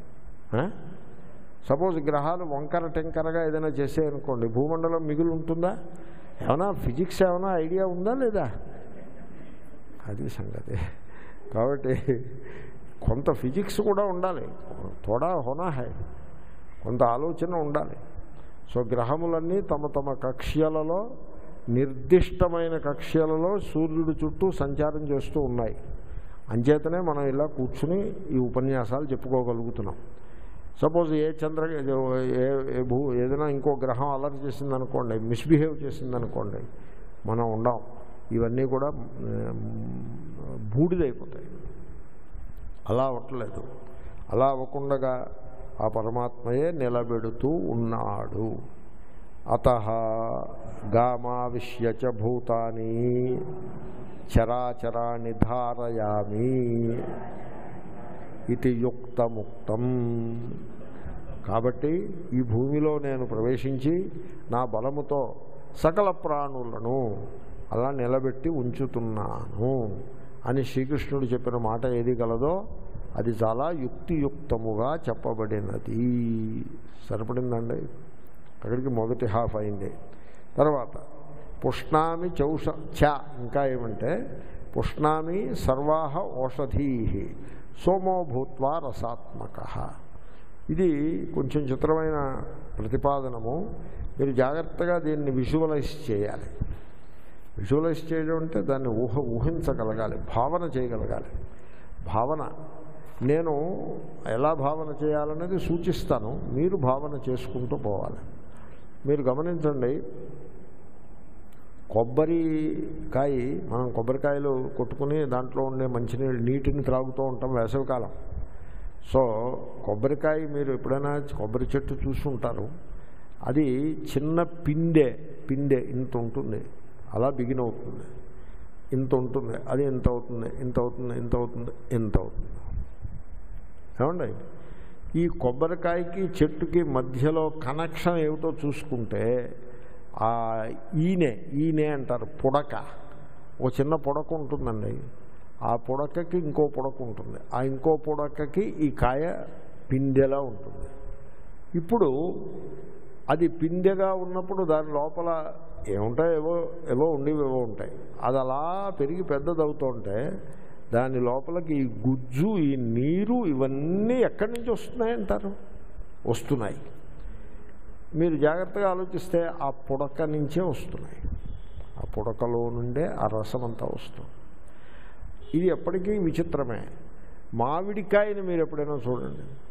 సపోజ్ గ్రహాలు వంకర టెంకరగా ఏదైనా చేసాయనుకోండి, భూమండలం మిగిలి ఉంటుందా? ఏమైనా ఫిజిక్స్ ఏమైనా ఐడియా ఉందా లేదా? అది సంగతి. కాబట్టి కొంత ఫిజిక్స్ కూడా ఉండాలి, తోడా హోనా హై, కొంత ఆలోచన ఉండాలి. సో గ్రహములన్నీ తమ తమ కక్ష్యలలో నిర్దిష్టమైన కక్ష్యలలో సూర్యుడి చుట్టూ సంచారం చేస్తూ ఉన్నాయి. అంచేతనే మనం ఇలా కూర్చుని ఈ ఉపన్యాసాలు చెప్పుకోగలుగుతున్నాం. సపోజ్ ఏదైనా ఇంకో గ్రహం అలర్ట్ చేసిందనుకోండి, మిస్బిహేవ్ చేసిందనుకోండి, మనం ఉండం. ఇవన్నీ కూడా బూడిదైపోతాయి. అలా అవ్వట్లేదు. అలా అవ్వకుండా ఆ పరమాత్మయే నిలబెడుతూ ఉన్నాడు. అతః గామావిశ్య చ భూతాని చరాచరాణి ధారయామి ఇది యుక్తముక్తం. కాబట్టి ఈ భూమిలో నేను ప్రవేశించి నా బలముతో సకల ప్రాణులను అలా నిలబెట్టి ఉంచుతున్నాను అని శ్రీకృష్ణుడు చెప్పిన మాట ఏది గలదో అది చాలా యుక్తియుక్తముగా చెప్పబడినది. సరిపడిందండి. అక్కడికి మొదటి హాఫ్ అయింది. తర్వాత పుష్ణామి చౌష చ ఇంకా ఏమంటే పుష్ణామి సర్వాహ ఓషధీ సోమో భూత్వా రసాత్మక. ఇది కొంచెం చిత్రమైన ప్రతిపాదనము. మీరు జాగ్రత్తగా దీన్ని విజువలైజ్ చేయాలి. విజువలైజ్ చేయడం అంటే దాన్ని ఊహించగలగాలి, భావన చేయగలగాలి. భావన నేను ఎలా భావన చేయాలనేది సూచిస్తాను, మీరు భావన చేసుకుంటూ పోవాలి. మీరు గమనించండి, కొబ్బరికాయ మనం కొబ్బరికాయలు కొట్టుకుని దాంట్లో ఉండే మంచినీళ్ళు నీటిని త్రాగుతూ ఉంటాం వేసవికాలం. సో కొబ్బరికాయ మీరు ఎప్పుడైనా కొబ్బరి చెట్టు చూసుంటారు. అది చిన్న పిందె ఇంత ఉంటుంది, అలా బిగిన్ అవుతుంది, ఇంత ఉంటుంది, అది ఎంత అవుతుంది, ఇంత అవుతుంది, ఇంత అవుతుంది, ఎంత అవుతుంది. ఏమండి, ఈ కొబ్బరికాయకి చెట్టుకి మధ్యలో కనెక్షన్ ఏమిటో చూసుకుంటే ఈనె అంటారు, పుడక. ఒక చిన్న పుడక ఉంటుందండి, ఆ పుడకకి ఇంకో పుడక ఉంటుంది, ఆ ఇంకో పుడకకి ఈ కాయ పిందెలా ఉంటుంది. ఇప్పుడు అది పిందెగా ఉన్నప్పుడు దాని లోపల ఏముంటాయి, ఏవో ఉండేవేవో ఉంటాయి. అది అలా పెరిగి పెద్దదవుతుంటే దాని లోపలికి ఈ గుజ్జు, ఈ నీరు, ఇవన్నీ ఎక్కడి నుంచి వస్తున్నాయంటారు? వస్తున్నాయి. మీరు జాగ్రత్తగా ఆలోచిస్తే ఆ పుడక నుంచే వస్తున్నాయి. ఆ పుడకలో నుండే ఆ రసం అంతా వస్తుంది. ఇది ఎప్పటికీ విచిత్రమే. మామిడికాయని మీరు ఎప్పుడైనా చూడండి,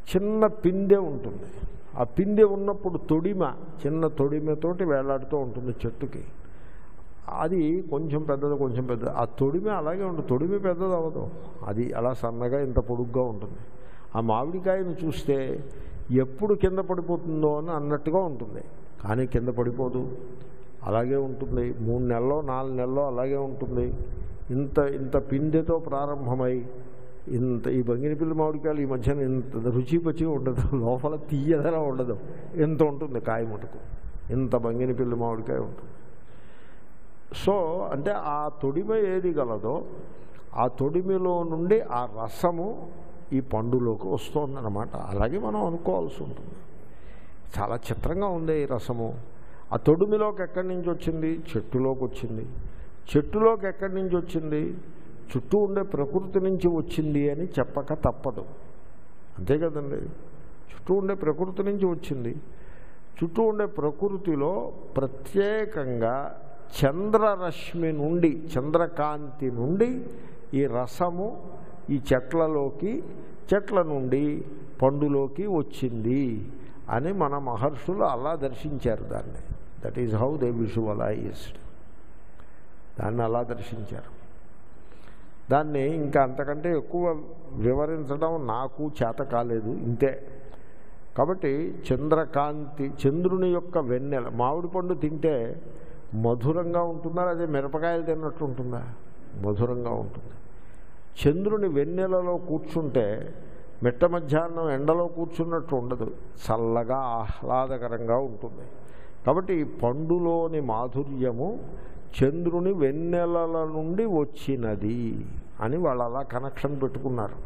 చిన్న పిందె ఉంటుంది. ఆ పిందె ఉన్నప్పుడు తొడిమ, చిన్న తొడిమతోటి వేలాడుతూ ఉంటుంది చెట్టుకి. అది కొంచెం పెద్దది కొంచెం పెద్దది. ఆ తొడిమ అలాగే ఉంటుంది, తొడిమ పెద్దది అవ్వదు, అది అలా సన్నగా ఇంత పొడుగ్గా ఉంటుంది. ఆ మామిడికాయను చూస్తే ఎప్పుడు కింద పడిపోతుందో అని అన్నట్టుగా ఉంటుంది, కానీ కింద పడిపోదు, అలాగే ఉంటుంది. 3 నెలలో 4 నెలలో అలాగే ఉంటుంది. ఇంత ఇంత పిందెతో ప్రారంభమై ఇంత ఈ బంగినపల్లి మామిడికాయలు ఈ మధ్యన ఇంత రుచి పచ్చి ఉండదు, లోపల తీయదలా ఉండదు, ఎంత ఉంటుంది కాయ ముటుకు, ఇంత బంగినపల్లి మామిడికాయ ఉంటుంది. సో అంటే ఆ తొడిమ ఏది గలదో ఆ తొడిమిలో నుండి ఆ రసము ఈ పండులోకి వస్తుందన్నమాట. అలాగే మనం అనుకోవాల్సి ఉంటుంది. చాలా చిత్రంగా ఉంది ఈ రసము. ఆ తొడిమిలోకి ఎక్కడి నుంచి వచ్చింది? చెట్టులోకి వచ్చింది. చెట్టులోకి ఎక్కడి నుంచి వచ్చింది? చుట్టూ ఉండే ప్రకృతి నుంచి వచ్చింది అని చెప్పక తప్పదు, అంతే కదండి. చుట్టూ ఉండే ప్రకృతి నుంచి వచ్చింది. చుట్టూ ఉండే ప్రకృతిలో ప్రత్యేకంగా చంద్రరశ్మి నుండి, చంద్రకాంతి నుండి ఈ రసము ఈ చెట్లలోకి, చెట్ల నుండి పండులోకి వచ్చింది అని మన మహర్షులు అలా దర్శించారు దాన్ని. That is how they visualized. దాన్ని అలా దర్శించారు. దాన్ని ఇంకా అంతకంటే ఎక్కువ వివరించడం నాకు చేత కాలేదు, ఇంతే. కాబట్టి చంద్రకాంతి, చంద్రుని యొక్క వెన్నెల. మామిడి పండు తింటే మధురంగా ఉంటుందా, అదే మిరపకాయలు తిన్నట్టు ఉంటుందా? మధురంగా ఉంటుంది. చంద్రుని వెన్నెలలో కూర్చుంటే మిట్ట మధ్యాహ్నం ఎండలో కూర్చున్నట్టు ఉండదు, చల్లగా ఆహ్లాదకరంగా ఉంటుంది. కాబట్టి ఈ పండులోని మాధుర్యము చంద్రుని వెన్నెలల నుండి వచ్చినది అని వాళ్ళు అలా కనెక్షన్ పెట్టుకున్నారు.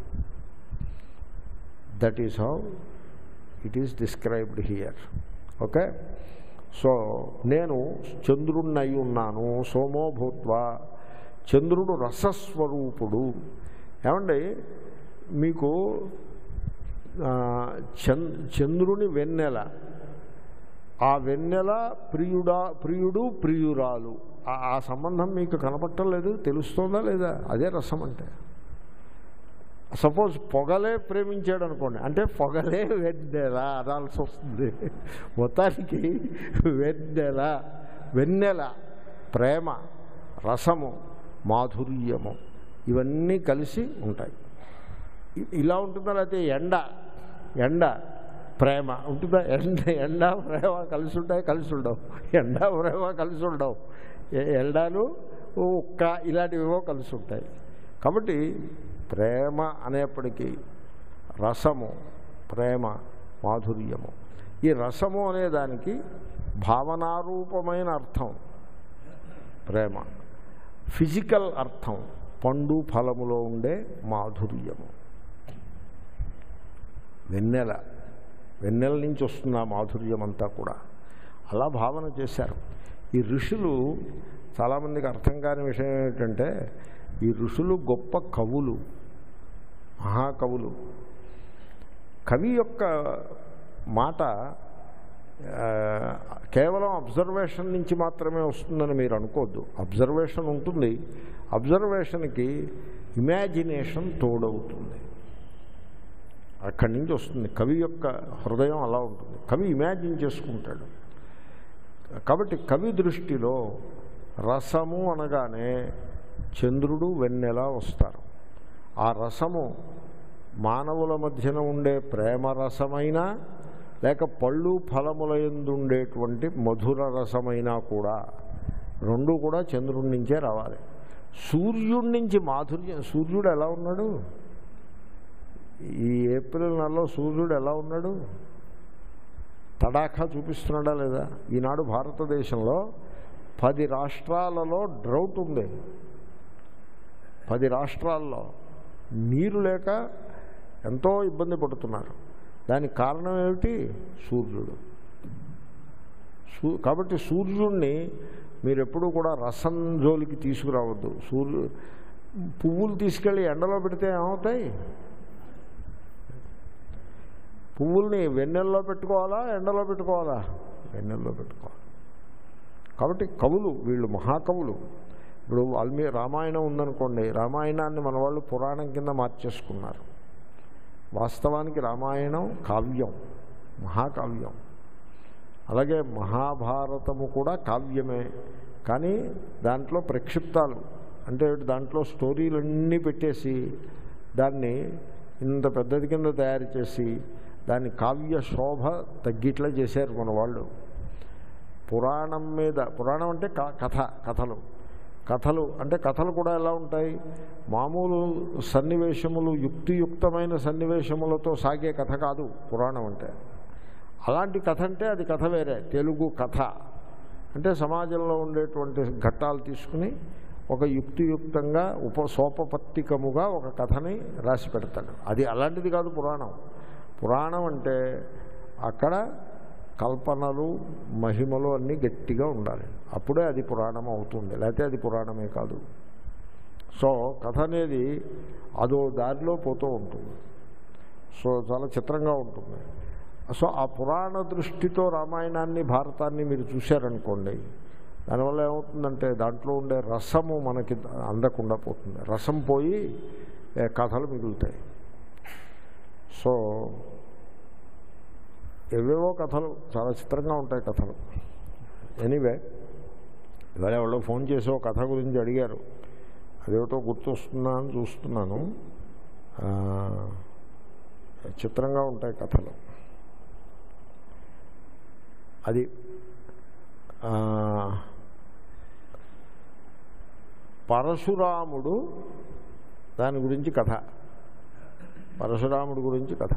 That is how it is described here. Okay. So నేను చంద్రుణ్ణయి ఉన్నాను, సోమో భూత్వా. చంద్రుడు రసస్వరూపుడు. ఏమండి, మీకు చంద్రుని వెన్నెల, ఆ వెన్నెల ప్రియుడు ప్రియురాలు, ఆ సంబంధం మీకు కనపట్టలేదు, తెలుస్తుందా లేదా? అదే రసం అంటే. సపోజ్ పొగలే ప్రేమించాడు అనుకోండి, అంటే పొగలే వెన్నెల అనాల్సి వస్తుంది. మొత్తానికి వెన్నెల, ప్రేమ, రసము, మాధుర్యము ఇవన్నీ కలిసి ఉంటాయి. ఇలా ఉంటుందా? లేకపోతే ఎండ ప్రేమ ఉంటుందా? ఎండ ప్రేమ కలిసి ఉంటాయి? కలిసి ఉండవు. ఎండ ప్రేమ కలిసి ఉండవు. ఎండాలు ఉక్క ఇలాంటివివో కలిసి ఉంటాయి. కాబట్టి ప్రేమ అనేప్పటికీ రసము, ప్రేమ, మాధుర్యము. ఈ రసము అనేదానికి భావనారూపమైన అర్థం ప్రేమ, ఫిజికల్ అర్థం పండు ఫలములో ఉండే మాధుర్యము. వెన్నెల నుంచి వస్తున్న మాధుర్యం అంతా కూడా అలా భావన చేశారు ఈ ఋషులు. చాలామందికి అర్థం కాని విషయం ఏమిటంటే, ఈ ఋషులు గొప్ప కవులు, మహాకవులు. కవి యొక్క మాట కేవలం అబ్జర్వేషన్ నుంచి మాత్రమే వస్తుందని మీరు అనుకోవద్దు. అబ్జర్వేషన్ ఉంటుంది, అబ్జర్వేషన్కి ఇమాజినేషన్ తోడవుతుంది, అక్కడి నుంచి వస్తుంది. కవి యొక్క హృదయం అలా ఉంటుంది, కవి ఇమాజిన్ చేసుకుంటాడు. కాబట్టి కవి దృష్టిలో రసము అనగానే చంద్రుడు వెన్నెల వస్తారు. ఆ రసము మానవుల మధ్యన ఉండే ప్రేమ రసమైనా లేక పళ్ళు ఫలముల యందు ఉండేటువంటి మధుర రసమైనా కూడా రెండు కూడా చంద్రుడి నుంచే రావాలి. సూర్యుడి నుంచి మాధుర్యం. సూర్యుడు ఎలా ఉన్నాడు? ఈ ఏప్రిల్ నెలలో సూర్యుడు ఎలా ఉన్నాడు? తడాఖా చూపిస్తున్నాడా లేదా? ఈనాడు భారతదేశంలో 10 రాష్ట్రాలలో డ్రౌట్ ఉంది. 10 రాష్ట్రాల్లో నీరు లేక ఎంతో ఇబ్బంది పడుతున్నారు. దానికి కారణం ఏమిటి? సూర్యుడు. కాబట్టి సూర్యుడిని మీరు ఎప్పుడూ కూడా రసం జోలికి తీసుకురావద్దు. పువ్వులు తీసుకెళ్ళి ఎండలో పెడితే ఏమవుతాయి? పువ్వుల్ని వెన్నెల్లో పెట్టుకోవాలా, ఎండలో పెట్టుకోవాలా? వెన్నెల్లో పెట్టుకోవాలి. కాబట్టి కవులు వీళ్ళు మహాకవులు. ఇప్పుడు రామాయణం ఉందనుకోండి, రామాయణాన్ని మన వాళ్ళు పురాణం కింద మార్చేసుకున్నారు. వాస్తవానికి రామాయణం కావ్యం, మహాకావ్యం. అలాగే మహాభారతము కూడా కావ్యమే. కానీ దాంట్లో ప్రక్షిప్తాలు అంటే దాంట్లో స్టోరీలన్నీ పెట్టేసి దాన్ని ఇంత పెద్దది కింద తయారు చేసి దాన్ని కావ్య శోభ తగ్గిట్లా చేశారు మన వాళ్ళు. పురాణం మీద, పురాణం అంటే కథలు అంటే కథలు కూడా ఎలా ఉంటాయి, మామూలు సన్నివేశములు, యుక్తియుక్తమైన సన్నివేశములతో సాగే కథ కాదు పురాణం అంటే. అలాంటి కథ అంటే అది కథ వేరే. తెలుగు కథ అంటే సమాజంలో ఉండేటువంటి ఘట్టాలు తీసుకుని ఒక యుక్తియుక్తంగా సోపపత్తికముగా ఒక కథని రాసి పెడతాడు. అది అలాంటిది కాదు పురాణం. పురాణం అంటే అక్కడ కల్పనలు, మహిమలు అన్నీ గట్టిగా ఉండాలి. అప్పుడే అది పురాణం అవుతుంది, లేకపోతే అది పురాణమే కాదు. సో కథ అనేది అదో దారిలో పోతూ ఉంటుంది. సో చాలా చిత్రంగా ఉంటుంది. సో ఆ పురాణ దృష్టితో రామాయణాన్ని, భారతాన్ని మీరు చూశారనుకోండి, దానివల్ల ఏమవుతుందంటే దాంట్లో ఉండే రసము మనకి అందకుండా పోతుంది. రసం పోయి కథలు మిగులుతాయి. సో ఏవేవో కథలు చాలా చిత్రంగా ఉంటాయి కథలు. ఎనీవే, ఇవాళ ఎవరో ఫోన్ చేసి ఒక కథ గురించి అడిగారు. అదేమిటో గుర్తొస్తుందా అని చూస్తున్నాను. చిత్రంగా ఉంటాయి కథలు. అది పరశురాముడు, దాని గురించి కథ. పరశురాముడు గురించి కథ.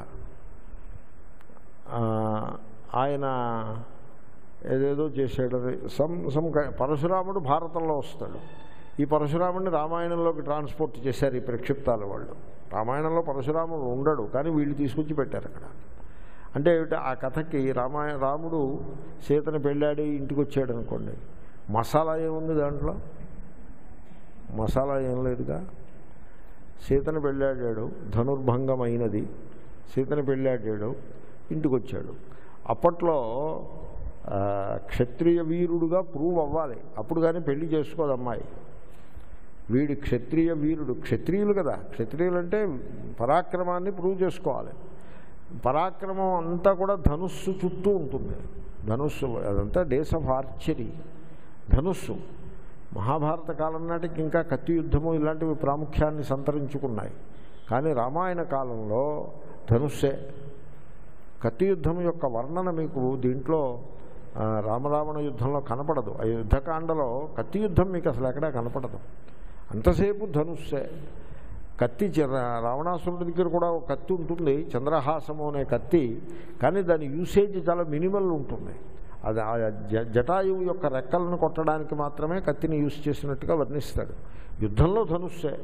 ఆయన ఏదేదో చేశాడని పరశురాముడు భారతంలో వస్తాడు. ఈ పరశురాముడిని రామాయణంలోకి ట్రాన్స్పోర్ట్ చేశారు ఈ ప్రక్షిప్తాల వాళ్ళు. రామాయణంలో పరశురాముడు ఉండడు, కానీ వీళ్ళు తీసుకొచ్చి పెట్టారు అక్కడ. అంటే ఆ కథకి రాముడు సీతను పెళ్ళాడి ఇంటికి వచ్చాడు అనుకోండి, మసాలా ఏముంది దాంట్లో? మసాలా ఏం లేదుగా. సీతను పెళ్ళాడాడు, ధనుర్భంగమైనది, సీతను పెళ్ళాడాడు, ఇంటికి వచ్చాడు. అప్పట్లో క్షత్రియ వీరుడుగా ప్రూవ్ అవ్వాలి, అప్పుడు కానీ పెళ్లి చేసుకోదు అమ్మాయి. వీడి క్షత్రియ వీరుడు, క్షత్రియులు కదా, క్షత్రియులు అంటే పరాక్రమాన్ని ప్రూవ్ చేసుకోవాలి. పరాక్రమం అంతా కూడా ధనుస్సు చుట్టూ ఉంటుంది. ధనుస్సు అదంతా డేస్ ఆఫ్ ఆర్చరీ, ధనుస్సు. మహాభారత కాలం నాటికి ఇంకా కత్తి యుద్ధము ఇలాంటివి ప్రాముఖ్యాన్ని సంతరించుకున్నాయి. కానీ రామాయణ కాలంలో ధనుస్సే. కత్తి యుద్ధం యొక్క వర్ణన మీకు దీంట్లో రామరావణ యుద్ధంలో కనపడదు. ఆ యుద్ధకాండలో కత్తి యుద్ధం మీకు అసలు ఎక్కడా కనపడదు. అంతసేపు ధనుస్సే. కత్తి రావణాసురుడి దగ్గర కూడా ఒక కత్తి ఉంటుంది, చంద్రహాసము అనే కత్తి. కానీ దాని యూసేజ్ చాలా మినిమల్ ఉంటుంది. అది జటాయువు యొక్క రెక్కలను కొట్టడానికి మాత్రమే కత్తిని యూజ్ చేసినట్టుగా వర్ణిస్తాడు. యుద్ధంలో ధనుస్సే.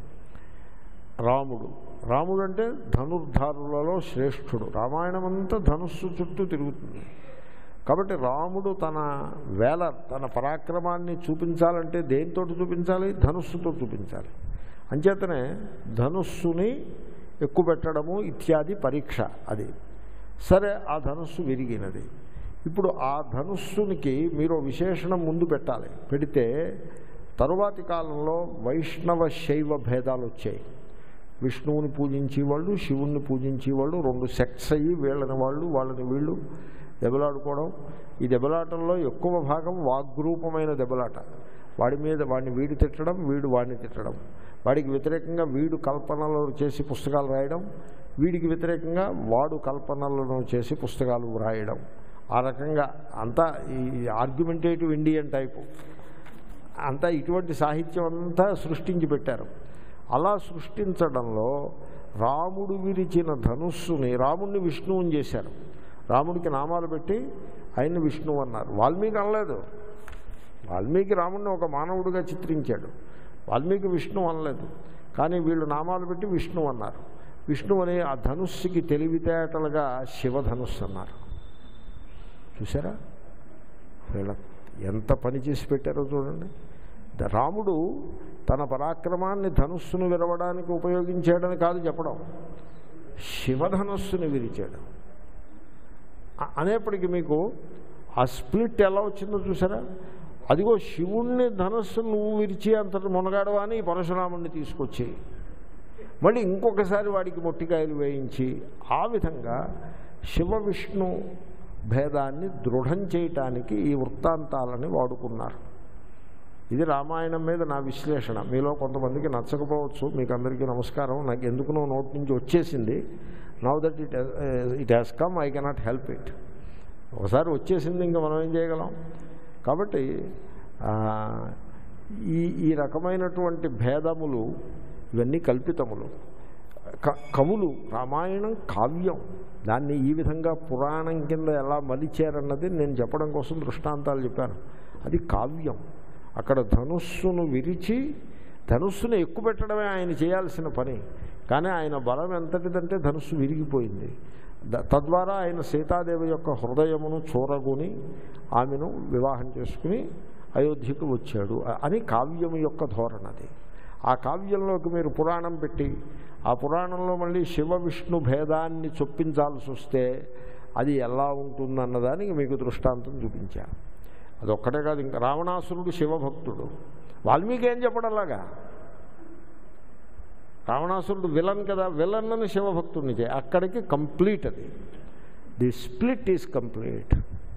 రాముడు అంటే ధనుర్ధారులలో శ్రేష్ఠుడు. రామాయణం అంతా ధనుస్సు చుట్టూ తిరుగుతుంది. కాబట్టి రాముడు తన పరాక్రమాన్ని చూపించాలంటే దేనితో చూపించాలి? ధనుస్సుతో చూపించాలి. అంచేతనే ధనుస్సుని ఎక్కుపెట్టడము ఇత్యాది పరీక్ష. అది సరే, ఆ ధనుస్సు విరిగినది. ఇప్పుడు ఆ ధనుస్సునికి మీరు విశేషణం ముందు పెట్టాలి. పెడితే తరువాతి కాలంలో వైష్ణవ శైవ భేదాలు వచ్చాయి. విష్ణువుని పూజించేవాళ్ళు, శివుణ్ణి పూజించేవాళ్ళు, రెండు సెక్ట్స్ అయ్యి వీళ్ళని వాళ్ళని వీళ్ళు దెబ్బలాడుకోవడం. ఈ దెబ్బలాటల్లో ఎక్కువ భాగం వాగ్రూపమైన దెబ్బలాట. వాడిని వీడు తిట్టడం, వీడు వాడిని తిట్టడం. వాడికి వ్యతిరేకంగా వీడు కల్పనలు చేసి పుస్తకాలు రాయడం, వీడికి వ్యతిరేకంగా వాడు కల్పనలను చేసి పుస్తకాలు రాయడం. ఆ రకంగా అంతా ఈ ఆర్గ్యుమెంటేటివ్ ఇండియన్ టైపు అంతా ఇటువంటి సాహిత్యం అంతా సృష్టించి పెట్టారు. అలా సృష్టించడంలో రాముడు విరిచిన ధనుస్సుని, రాముడిని విష్ణువుని చేశారు. రాముడికి నామాలు పెట్టి ఆయన్ని విష్ణువు అన్నారు. వాల్మీకి అనలేదు. వాల్మీకి రాముడిని ఒక మానవుడిగా చిత్రించాడు. వాల్మీకి విష్ణువు అనలేదు. కానీ వీళ్ళు నామాలు పెట్టి విష్ణువు అన్నారు. విష్ణువు అని ఆ ధనుస్సుకి తెలివితేటలుగా శివధనుస్సు అన్నారు. చూసారా వీళ్ళ ఎంత పని చేసి పెట్టారో చూడండి. రాముడు తన పరాక్రమాన్ని ధనుస్సును విరవడానికి ఉపయోగించాడని కాదు చెప్పడం, శివధనుస్సుని విరిచాడు అనేప్పటికీ మీకు ఆ స్ప్లిట్ ఎలా వచ్చిందో చూసారా. అదిగో శివుణ్ణి ధనుస్సు నువ్వు విరిచి అంతటి మునగాడవా అని పరశురాముడిని తీసుకొచ్చి మళ్ళీ ఇంకొకసారి వాడికి మొట్టికాయలు వేయించి ఆ విధంగా శివ విష్ణు భేదాన్ని దృఢం చేయటానికి ఈ వృత్తాంతాలని వాడుకున్నారు. ఇది రామాయణం మీద నా విశ్లేషణ. మీలో కొంతమందికి నచ్చకపోవచ్చు. మీకు అందరికీ నమస్కారం. నాకు ఎందుకునో నోటి నుంచి వచ్చేసింది. Now that it has come, I cannot help it. ఒకసారి వచ్చేసింది, ఇంకా మనం ఏం చేయగలం? కాబట్టి ఈ రకమైనటువంటి భేదములు ఇవన్నీ కల్పితములు. కవులు రామాయణం కావ్యం, దాన్ని ఈ విధంగా పురాణం కింద ఎలా మలిచారన్నది నేను చెప్పడం కోసం దృష్టాంతాలు చెప్పాను. అది కావ్యం. అక్కడ ధనుస్సును విరిచి ధనుస్సును ఎక్కుపెట్టడమే ఆయన చేయాల్సిన పని. కానీ ఆయన బలం ఎంతటిదంటే ధనుస్సు విరిగిపోయింది. తద్వారా ఆయన సీతాదేవి యొక్క హృదయమును చూరగుని ఆమెను వివాహం చేసుకుని అయోధ్యకు వచ్చాడు అని కావ్యం యొక్క ధోరణది. ఆ కావ్యంలోకి మీరు పురాణం పెట్టి ఆ పురాణంలో మళ్ళీ శివ విష్ణు భేదాన్ని చొప్పించాల్సి వస్తే అది ఎలా ఉంటుందన్నదానికి మీకు దృష్టాంతం చూపించాను. అదొక్కటే కాదు, ఇంకా రావణాసురుడు శివభక్తుడు. వాల్మీకి ఏం చెప్పడంలాగా? రావణాసురుడు విలన్ కదా, విలన్ అని శివభక్తుడిని చేయి. అక్కడికి కంప్లీట్. అది ది స్ప్లిట్ ఈజ్ కంప్లీట్.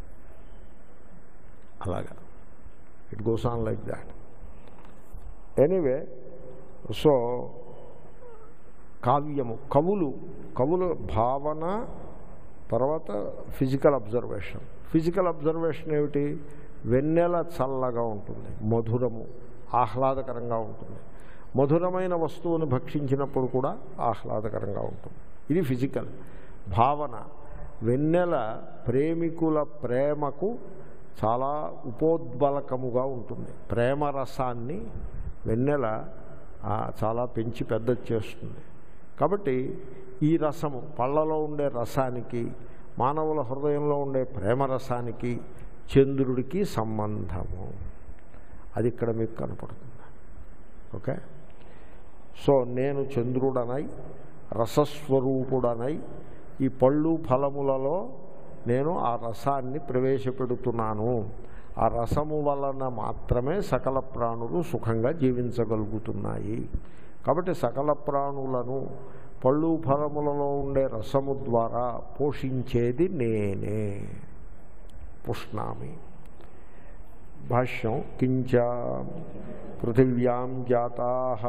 అలాగా it goes on like that. Anyway, so కావ్యము, కవుల భావన, తర్వాత ఫిజికల్ అబ్జర్వేషన్. ఫిజికల్ అబ్జర్వేషన్ ఏమిటి? వెన్నెల చల్లగా ఉంటుంది, మధురము, ఆహ్లాదకరంగా ఉంటుంది. మధురమైన వస్తువును భక్షించినప్పుడు కూడా ఆహ్లాదకరంగా ఉంటుంది. ఇది ఫిజికల్. భావన, వెన్నెల ప్రేమికుల ప్రేమకు చాలా ఉపోద్బలకముగా ఉంటుంది. ప్రేమరసాన్ని వెన్నెల చాలా పెంచి పెద్ద చేస్తుంది. కాబట్టి ఈ రసము, పళ్ళలో ఉండే రసానికి, మానవుల హృదయంలో ఉండే ప్రేమరసానికి చంద్రుడికి సంబంధము. అది ఇక్కడ మీకు కనపడుతుంది. ఓకే. సో నేను చంద్రుడనై రసస్వరూపుడనై ఈ పళ్ళు ఫలములలో నేను ఆ రసాన్ని ప్రవేశపెడుతున్నాను. ఆ రసము వలన మాత్రమే సకల ప్రాణులు సుఖంగా జీవించగలుగుతున్నాయి. కాబట్టి సకల ప్రాణులను పళ్ళు ఫలములలో ఉండే రసము ద్వారా పోషించేది నేనే. పుష్ణామి. భాష్యం. కించ పృథివ్యాం జాతాః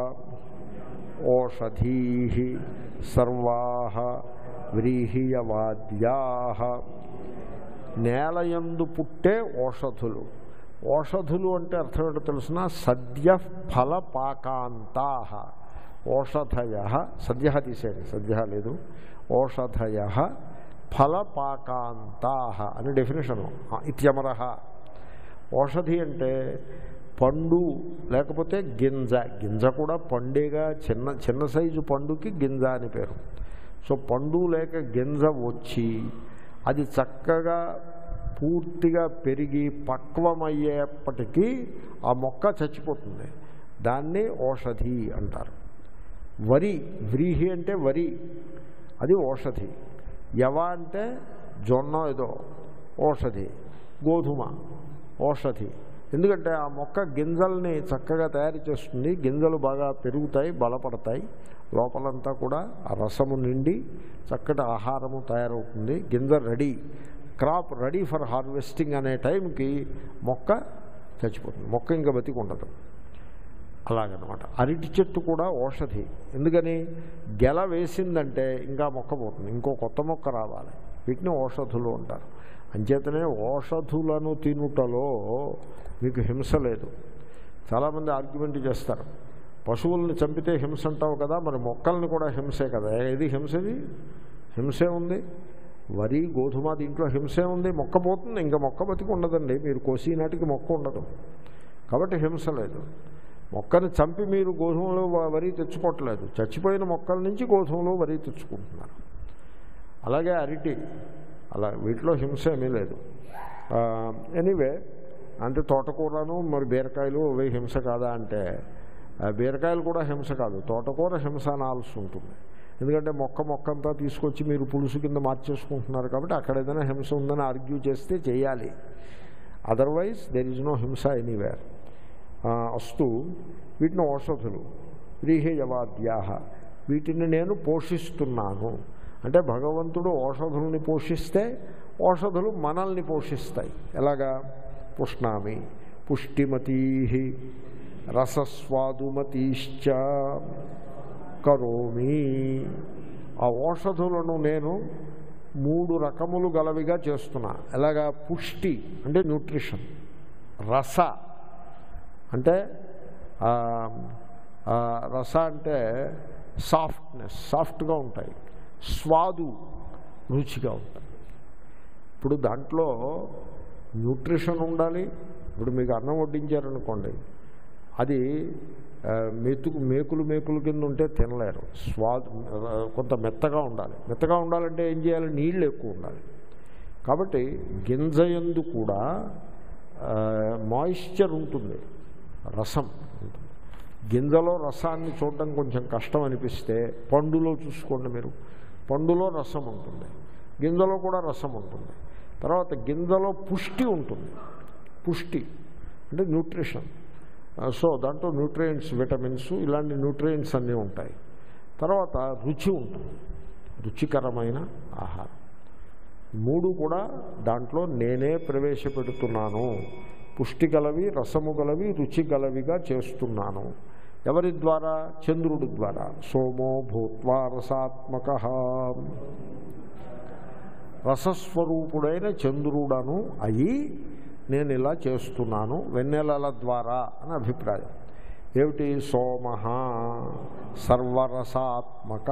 ఓషధీః సర్వాః వ్రీహ్యవాద్యాః. నేలయందు పుట్టే ఓషధులు. ఓషధులు అంటే అర్థం ఏంటో తెలుసిన? సద్య ఫలపాకాంతాః. ఓషధయ, సద్య తీసేది, సద్య లేదు, ఓషధయ ఫలపాకాంతాః అని డెఫినేషను. ఇత్యమరః. ఓషధి అంటే పండు లేకపోతే గింజ. గింజ కూడా పండేగా, చిన్న సైజు పండుకి గింజ అని పేరు. సో పండు లేక గింజ వచ్చి అది చక్కగా పూర్తిగా పెరిగి పక్వమయ్యేప్పటికీ ఆ మొక్క చచ్చిపోతుంది. దాన్ని ఓషధి అంటారు. వరి, వ్రీహి అంటే వరి, అది ఓషధి. యవ అంటే జొన్న, ఏదో ఓషధి. గోధుమ ఓషధి. ఎందుకంటే ఆ మొక్క గింజల్ని చక్కగా తయారు చేస్తుంది. గింజలు బాగా పెరుగుతాయి, బలపడతాయి. లోపలంతా కూడా ఆ రసము నిండి చక్కటి ఆహారము తయారవుతుంది. గింజ ready, crop ready for harvesting అనే టైంకి మొక్క చచ్చిపోతుంది. మొక్క ఇంకా బతికి ఉండదు. అలాగనమాట. అరటి చెట్టు కూడా ఓషధి. ఎందుకని? గెల వేసిందంటే ఇంకా మొక్క పోతుంది, ఇంకో కొత్త మొక్క రావాలి. వీటిని ఓషధులు అంటారు. అంచేతనే ఓషధులను తినుటలో మీకు హింస లేదు. చాలామంది ఆర్గ్యుమెంట్ చేస్తారు, పశువుల్ని చంపితే హింస అంటావు కదా, మరి మొక్కల్ని కూడా హింసే కదా. ఏది హింసది? హింసే ఉంది. వరి, గోధుమ, దీంట్లో హింసే ఉంది. మొక్క పోతుంది, ఇంకా మొక్క బతికి ఉండదండి. మీరు కోసి నాటికి మొక్క ఉండదు, కాబట్టి హింస లేదు. మొక్కను చంపి మీరు గోధుమలో వరి తెచ్చుకోవట్లేదు. చచ్చిపోయిన మొక్కల నుంచి గోధుమలో వరి తెచ్చుకుంటున్నారు. అలాగే అరటి, అలా వీటిలో హింస ఏమీ లేదు. ఎనీవే, అంటే తోటకూరను మరి బీరకాయలు అవి హింస కాదా అంటే బీరకాయలు కూడా హింస కాదు, తోటకూర హింస అనాల్సి ఉంటుంది. ఎందుకంటే మొక్కంతా తీసుకొచ్చి మీరు పులుసు కింద మార్చేసుకుంటున్నారు కాబట్టి అక్కడ ఏదైనా హింస ఉందని ఆర్గ్యూ చేస్తే చేయాలి. అదర్వైజ్ దెర్ ఈజ్ నో హింస ఎనీవేర్. అస్తు. వీటిని ఓషధులు. వ్రీహ్యవాద్యాః. వీటిని నేను పోషిస్తున్నాను. అంటే భగవంతుడు ఔషధుల్ని పోషిస్తే ఔషధులు మనల్ని పోషిస్తాయి. ఎలాగా? పుష్ణామి పుష్టిమతీ రసస్వాదుమతీశ్చ కరోమి. ఆ ఔషధులను నేను 3 రకములు గలవిగా చేస్తున్నా. ఎలాగా? పుష్టి అంటే న్యూట్రిషన్, రస అంటే రస అంటే సాఫ్ట్నెస్, సాఫ్ట్గా ఉంటాయి. స్వాదు రుచిగా ఉంటాయి. ఇప్పుడు దాంట్లో న్యూట్రిషన్ ఉండాలి. ఇప్పుడు మీకు అన్నం వడ్డించారనుకోండి, అది మేకులు కింద ఉంటే తినలేరు. కొంత మెత్తగా ఉండాలి. మెత్తగా ఉండాలంటే ఏం చేయాలి? నీళ్ళు ఎక్కువ ఉండాలి. కాబట్టి గింజ యందు కూడా మాయిశ్చర్ ఉంటుంది, రసం ఉంటుంది. గింజలో రసాన్ని చూడడం కొంచెం కష్టం అనిపిస్తే పండులో చూసుకోండి మీరు. పండులో రసం ఉంటుంది, గింజలో కూడా రసం ఉంటుంది. తర్వాత గింజలో పుష్టి ఉంటుంది. పుష్టి అంటే న్యూట్రిషన్. సో దాంట్లో న్యూట్రియంట్స్, విటమిన్స్, ఇలాంటి న్యూట్రియంట్స్ అన్నీ ఉంటాయి. తర్వాత రుచి ఉంటుంది, రుచికరమైన ఆహారం. 3 కూడా దాంట్లో నేనే ప్రవేశపెడుతున్నాను. పుష్టి గలవి, రసము గలవి, రుచి గలవిగా చేస్తున్నాను. ఎవరి ద్వారా? చంద్రుడి ద్వారా. సోమో భూత్వా రసాత్మక. రసస్వరూపుడైన చంద్రుడను అయి నేను ఇలా చేస్తున్నాను వెన్నెలల ద్వారా అని అభిప్రాయం. ఏమిటి? సోమః సర్వరసాత్మక.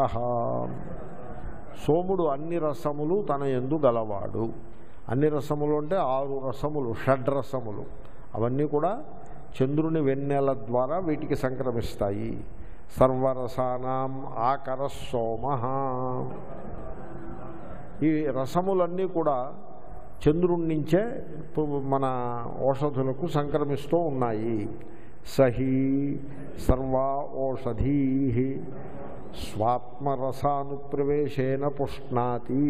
సోముడు అన్ని రసములు తన యందు గలవాడు. అన్ని రసములు అంటే 6 రసములు, షడ్రసములు. అవన్నీ కూడా చంద్రుని వెన్నెల ద్వారా వీటికి సంక్రమిస్తాయి. సర్వరసానాం ఆకర సోమః. ఈ రసములన్నీ కూడా చంద్రుడి నుంచే మన ఔషధులకు సంక్రమిస్తూ ఉన్నాయి. సహి సర్వా ఓషధీ స్వాత్మరసానుప్రవేశేన పుష్ణాతి.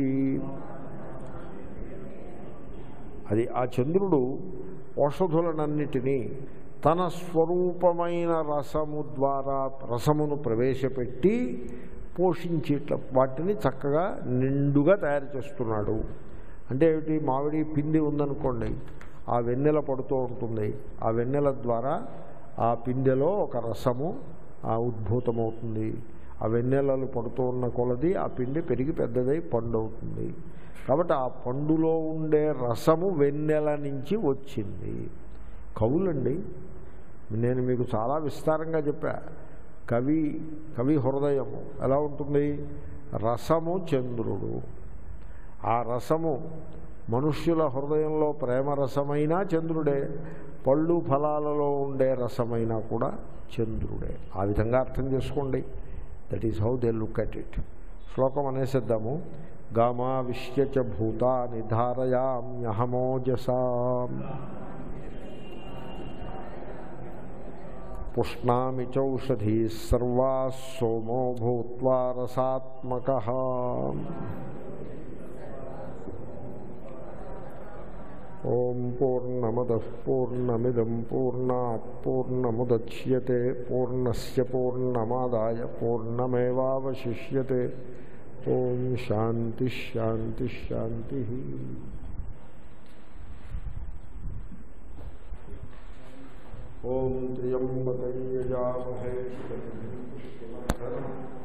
అది ఆ చంద్రుడు ఔషధులనన్నిటినీ తన స్వరూపమైన రసము ద్వారా రసమును ప్రవేశపెట్టి పోషించేట్ల వాటిని చక్కగా నిండుగా తయారు చేస్తున్నాడు. అంటే ఏమిటి? మామిడి పిండి ఉందనుకోండి, ఆ వెన్నెల పడుతూ ఉంటుంది. ఆ వెన్నెల ద్వారా ఆ పిందెలో ఒక రసము ఉద్భూతమవుతుంది. ఆ వెన్నెలలు పడుతూ ఉన్న కొలది ఆ పిండి పెరిగి పెద్దదై పండు అవుతుంది. కాబట్టి ఆ పండులో ఉండే రసము వెన్నెల నుంచి వచ్చింది. కవులండి, నేను మీకు చాలా విస్తారంగా చెప్పా. కవి హృదయము ఎలా ఉంటుంది? రసము చంద్రుడు. ఆ రసము మనుష్యుల హృదయంలో ప్రేమరసమైనా చంద్రుడే, పళ్ళు ఫలాలలో ఉండే రసమైనా కూడా చంద్రుడే. ఆ విధంగా అర్థం చేసుకోండి. That is how they look at it. శ్లోకం అనేసిద్దాము. గామావిశ్య చ భూతాని ధారయామ్యహమోజసా పుష్ణామి చౌషధీ సర్వా సోమో భూత్వా రసాత్మకః. ఓం పూర్ణమదః పూర్ణమిదం పూర్ణాత్ పూర్ణముదచ్యతే పూర్ణస్య పూర్ణమాదాయ పూర్ణమేవావశిష్యతే. ఓం శాంతి శాంతి శాంతి. ఓం త్ర్యంబకం యజామహే సుగంధిం పుష్టివర్ధనం.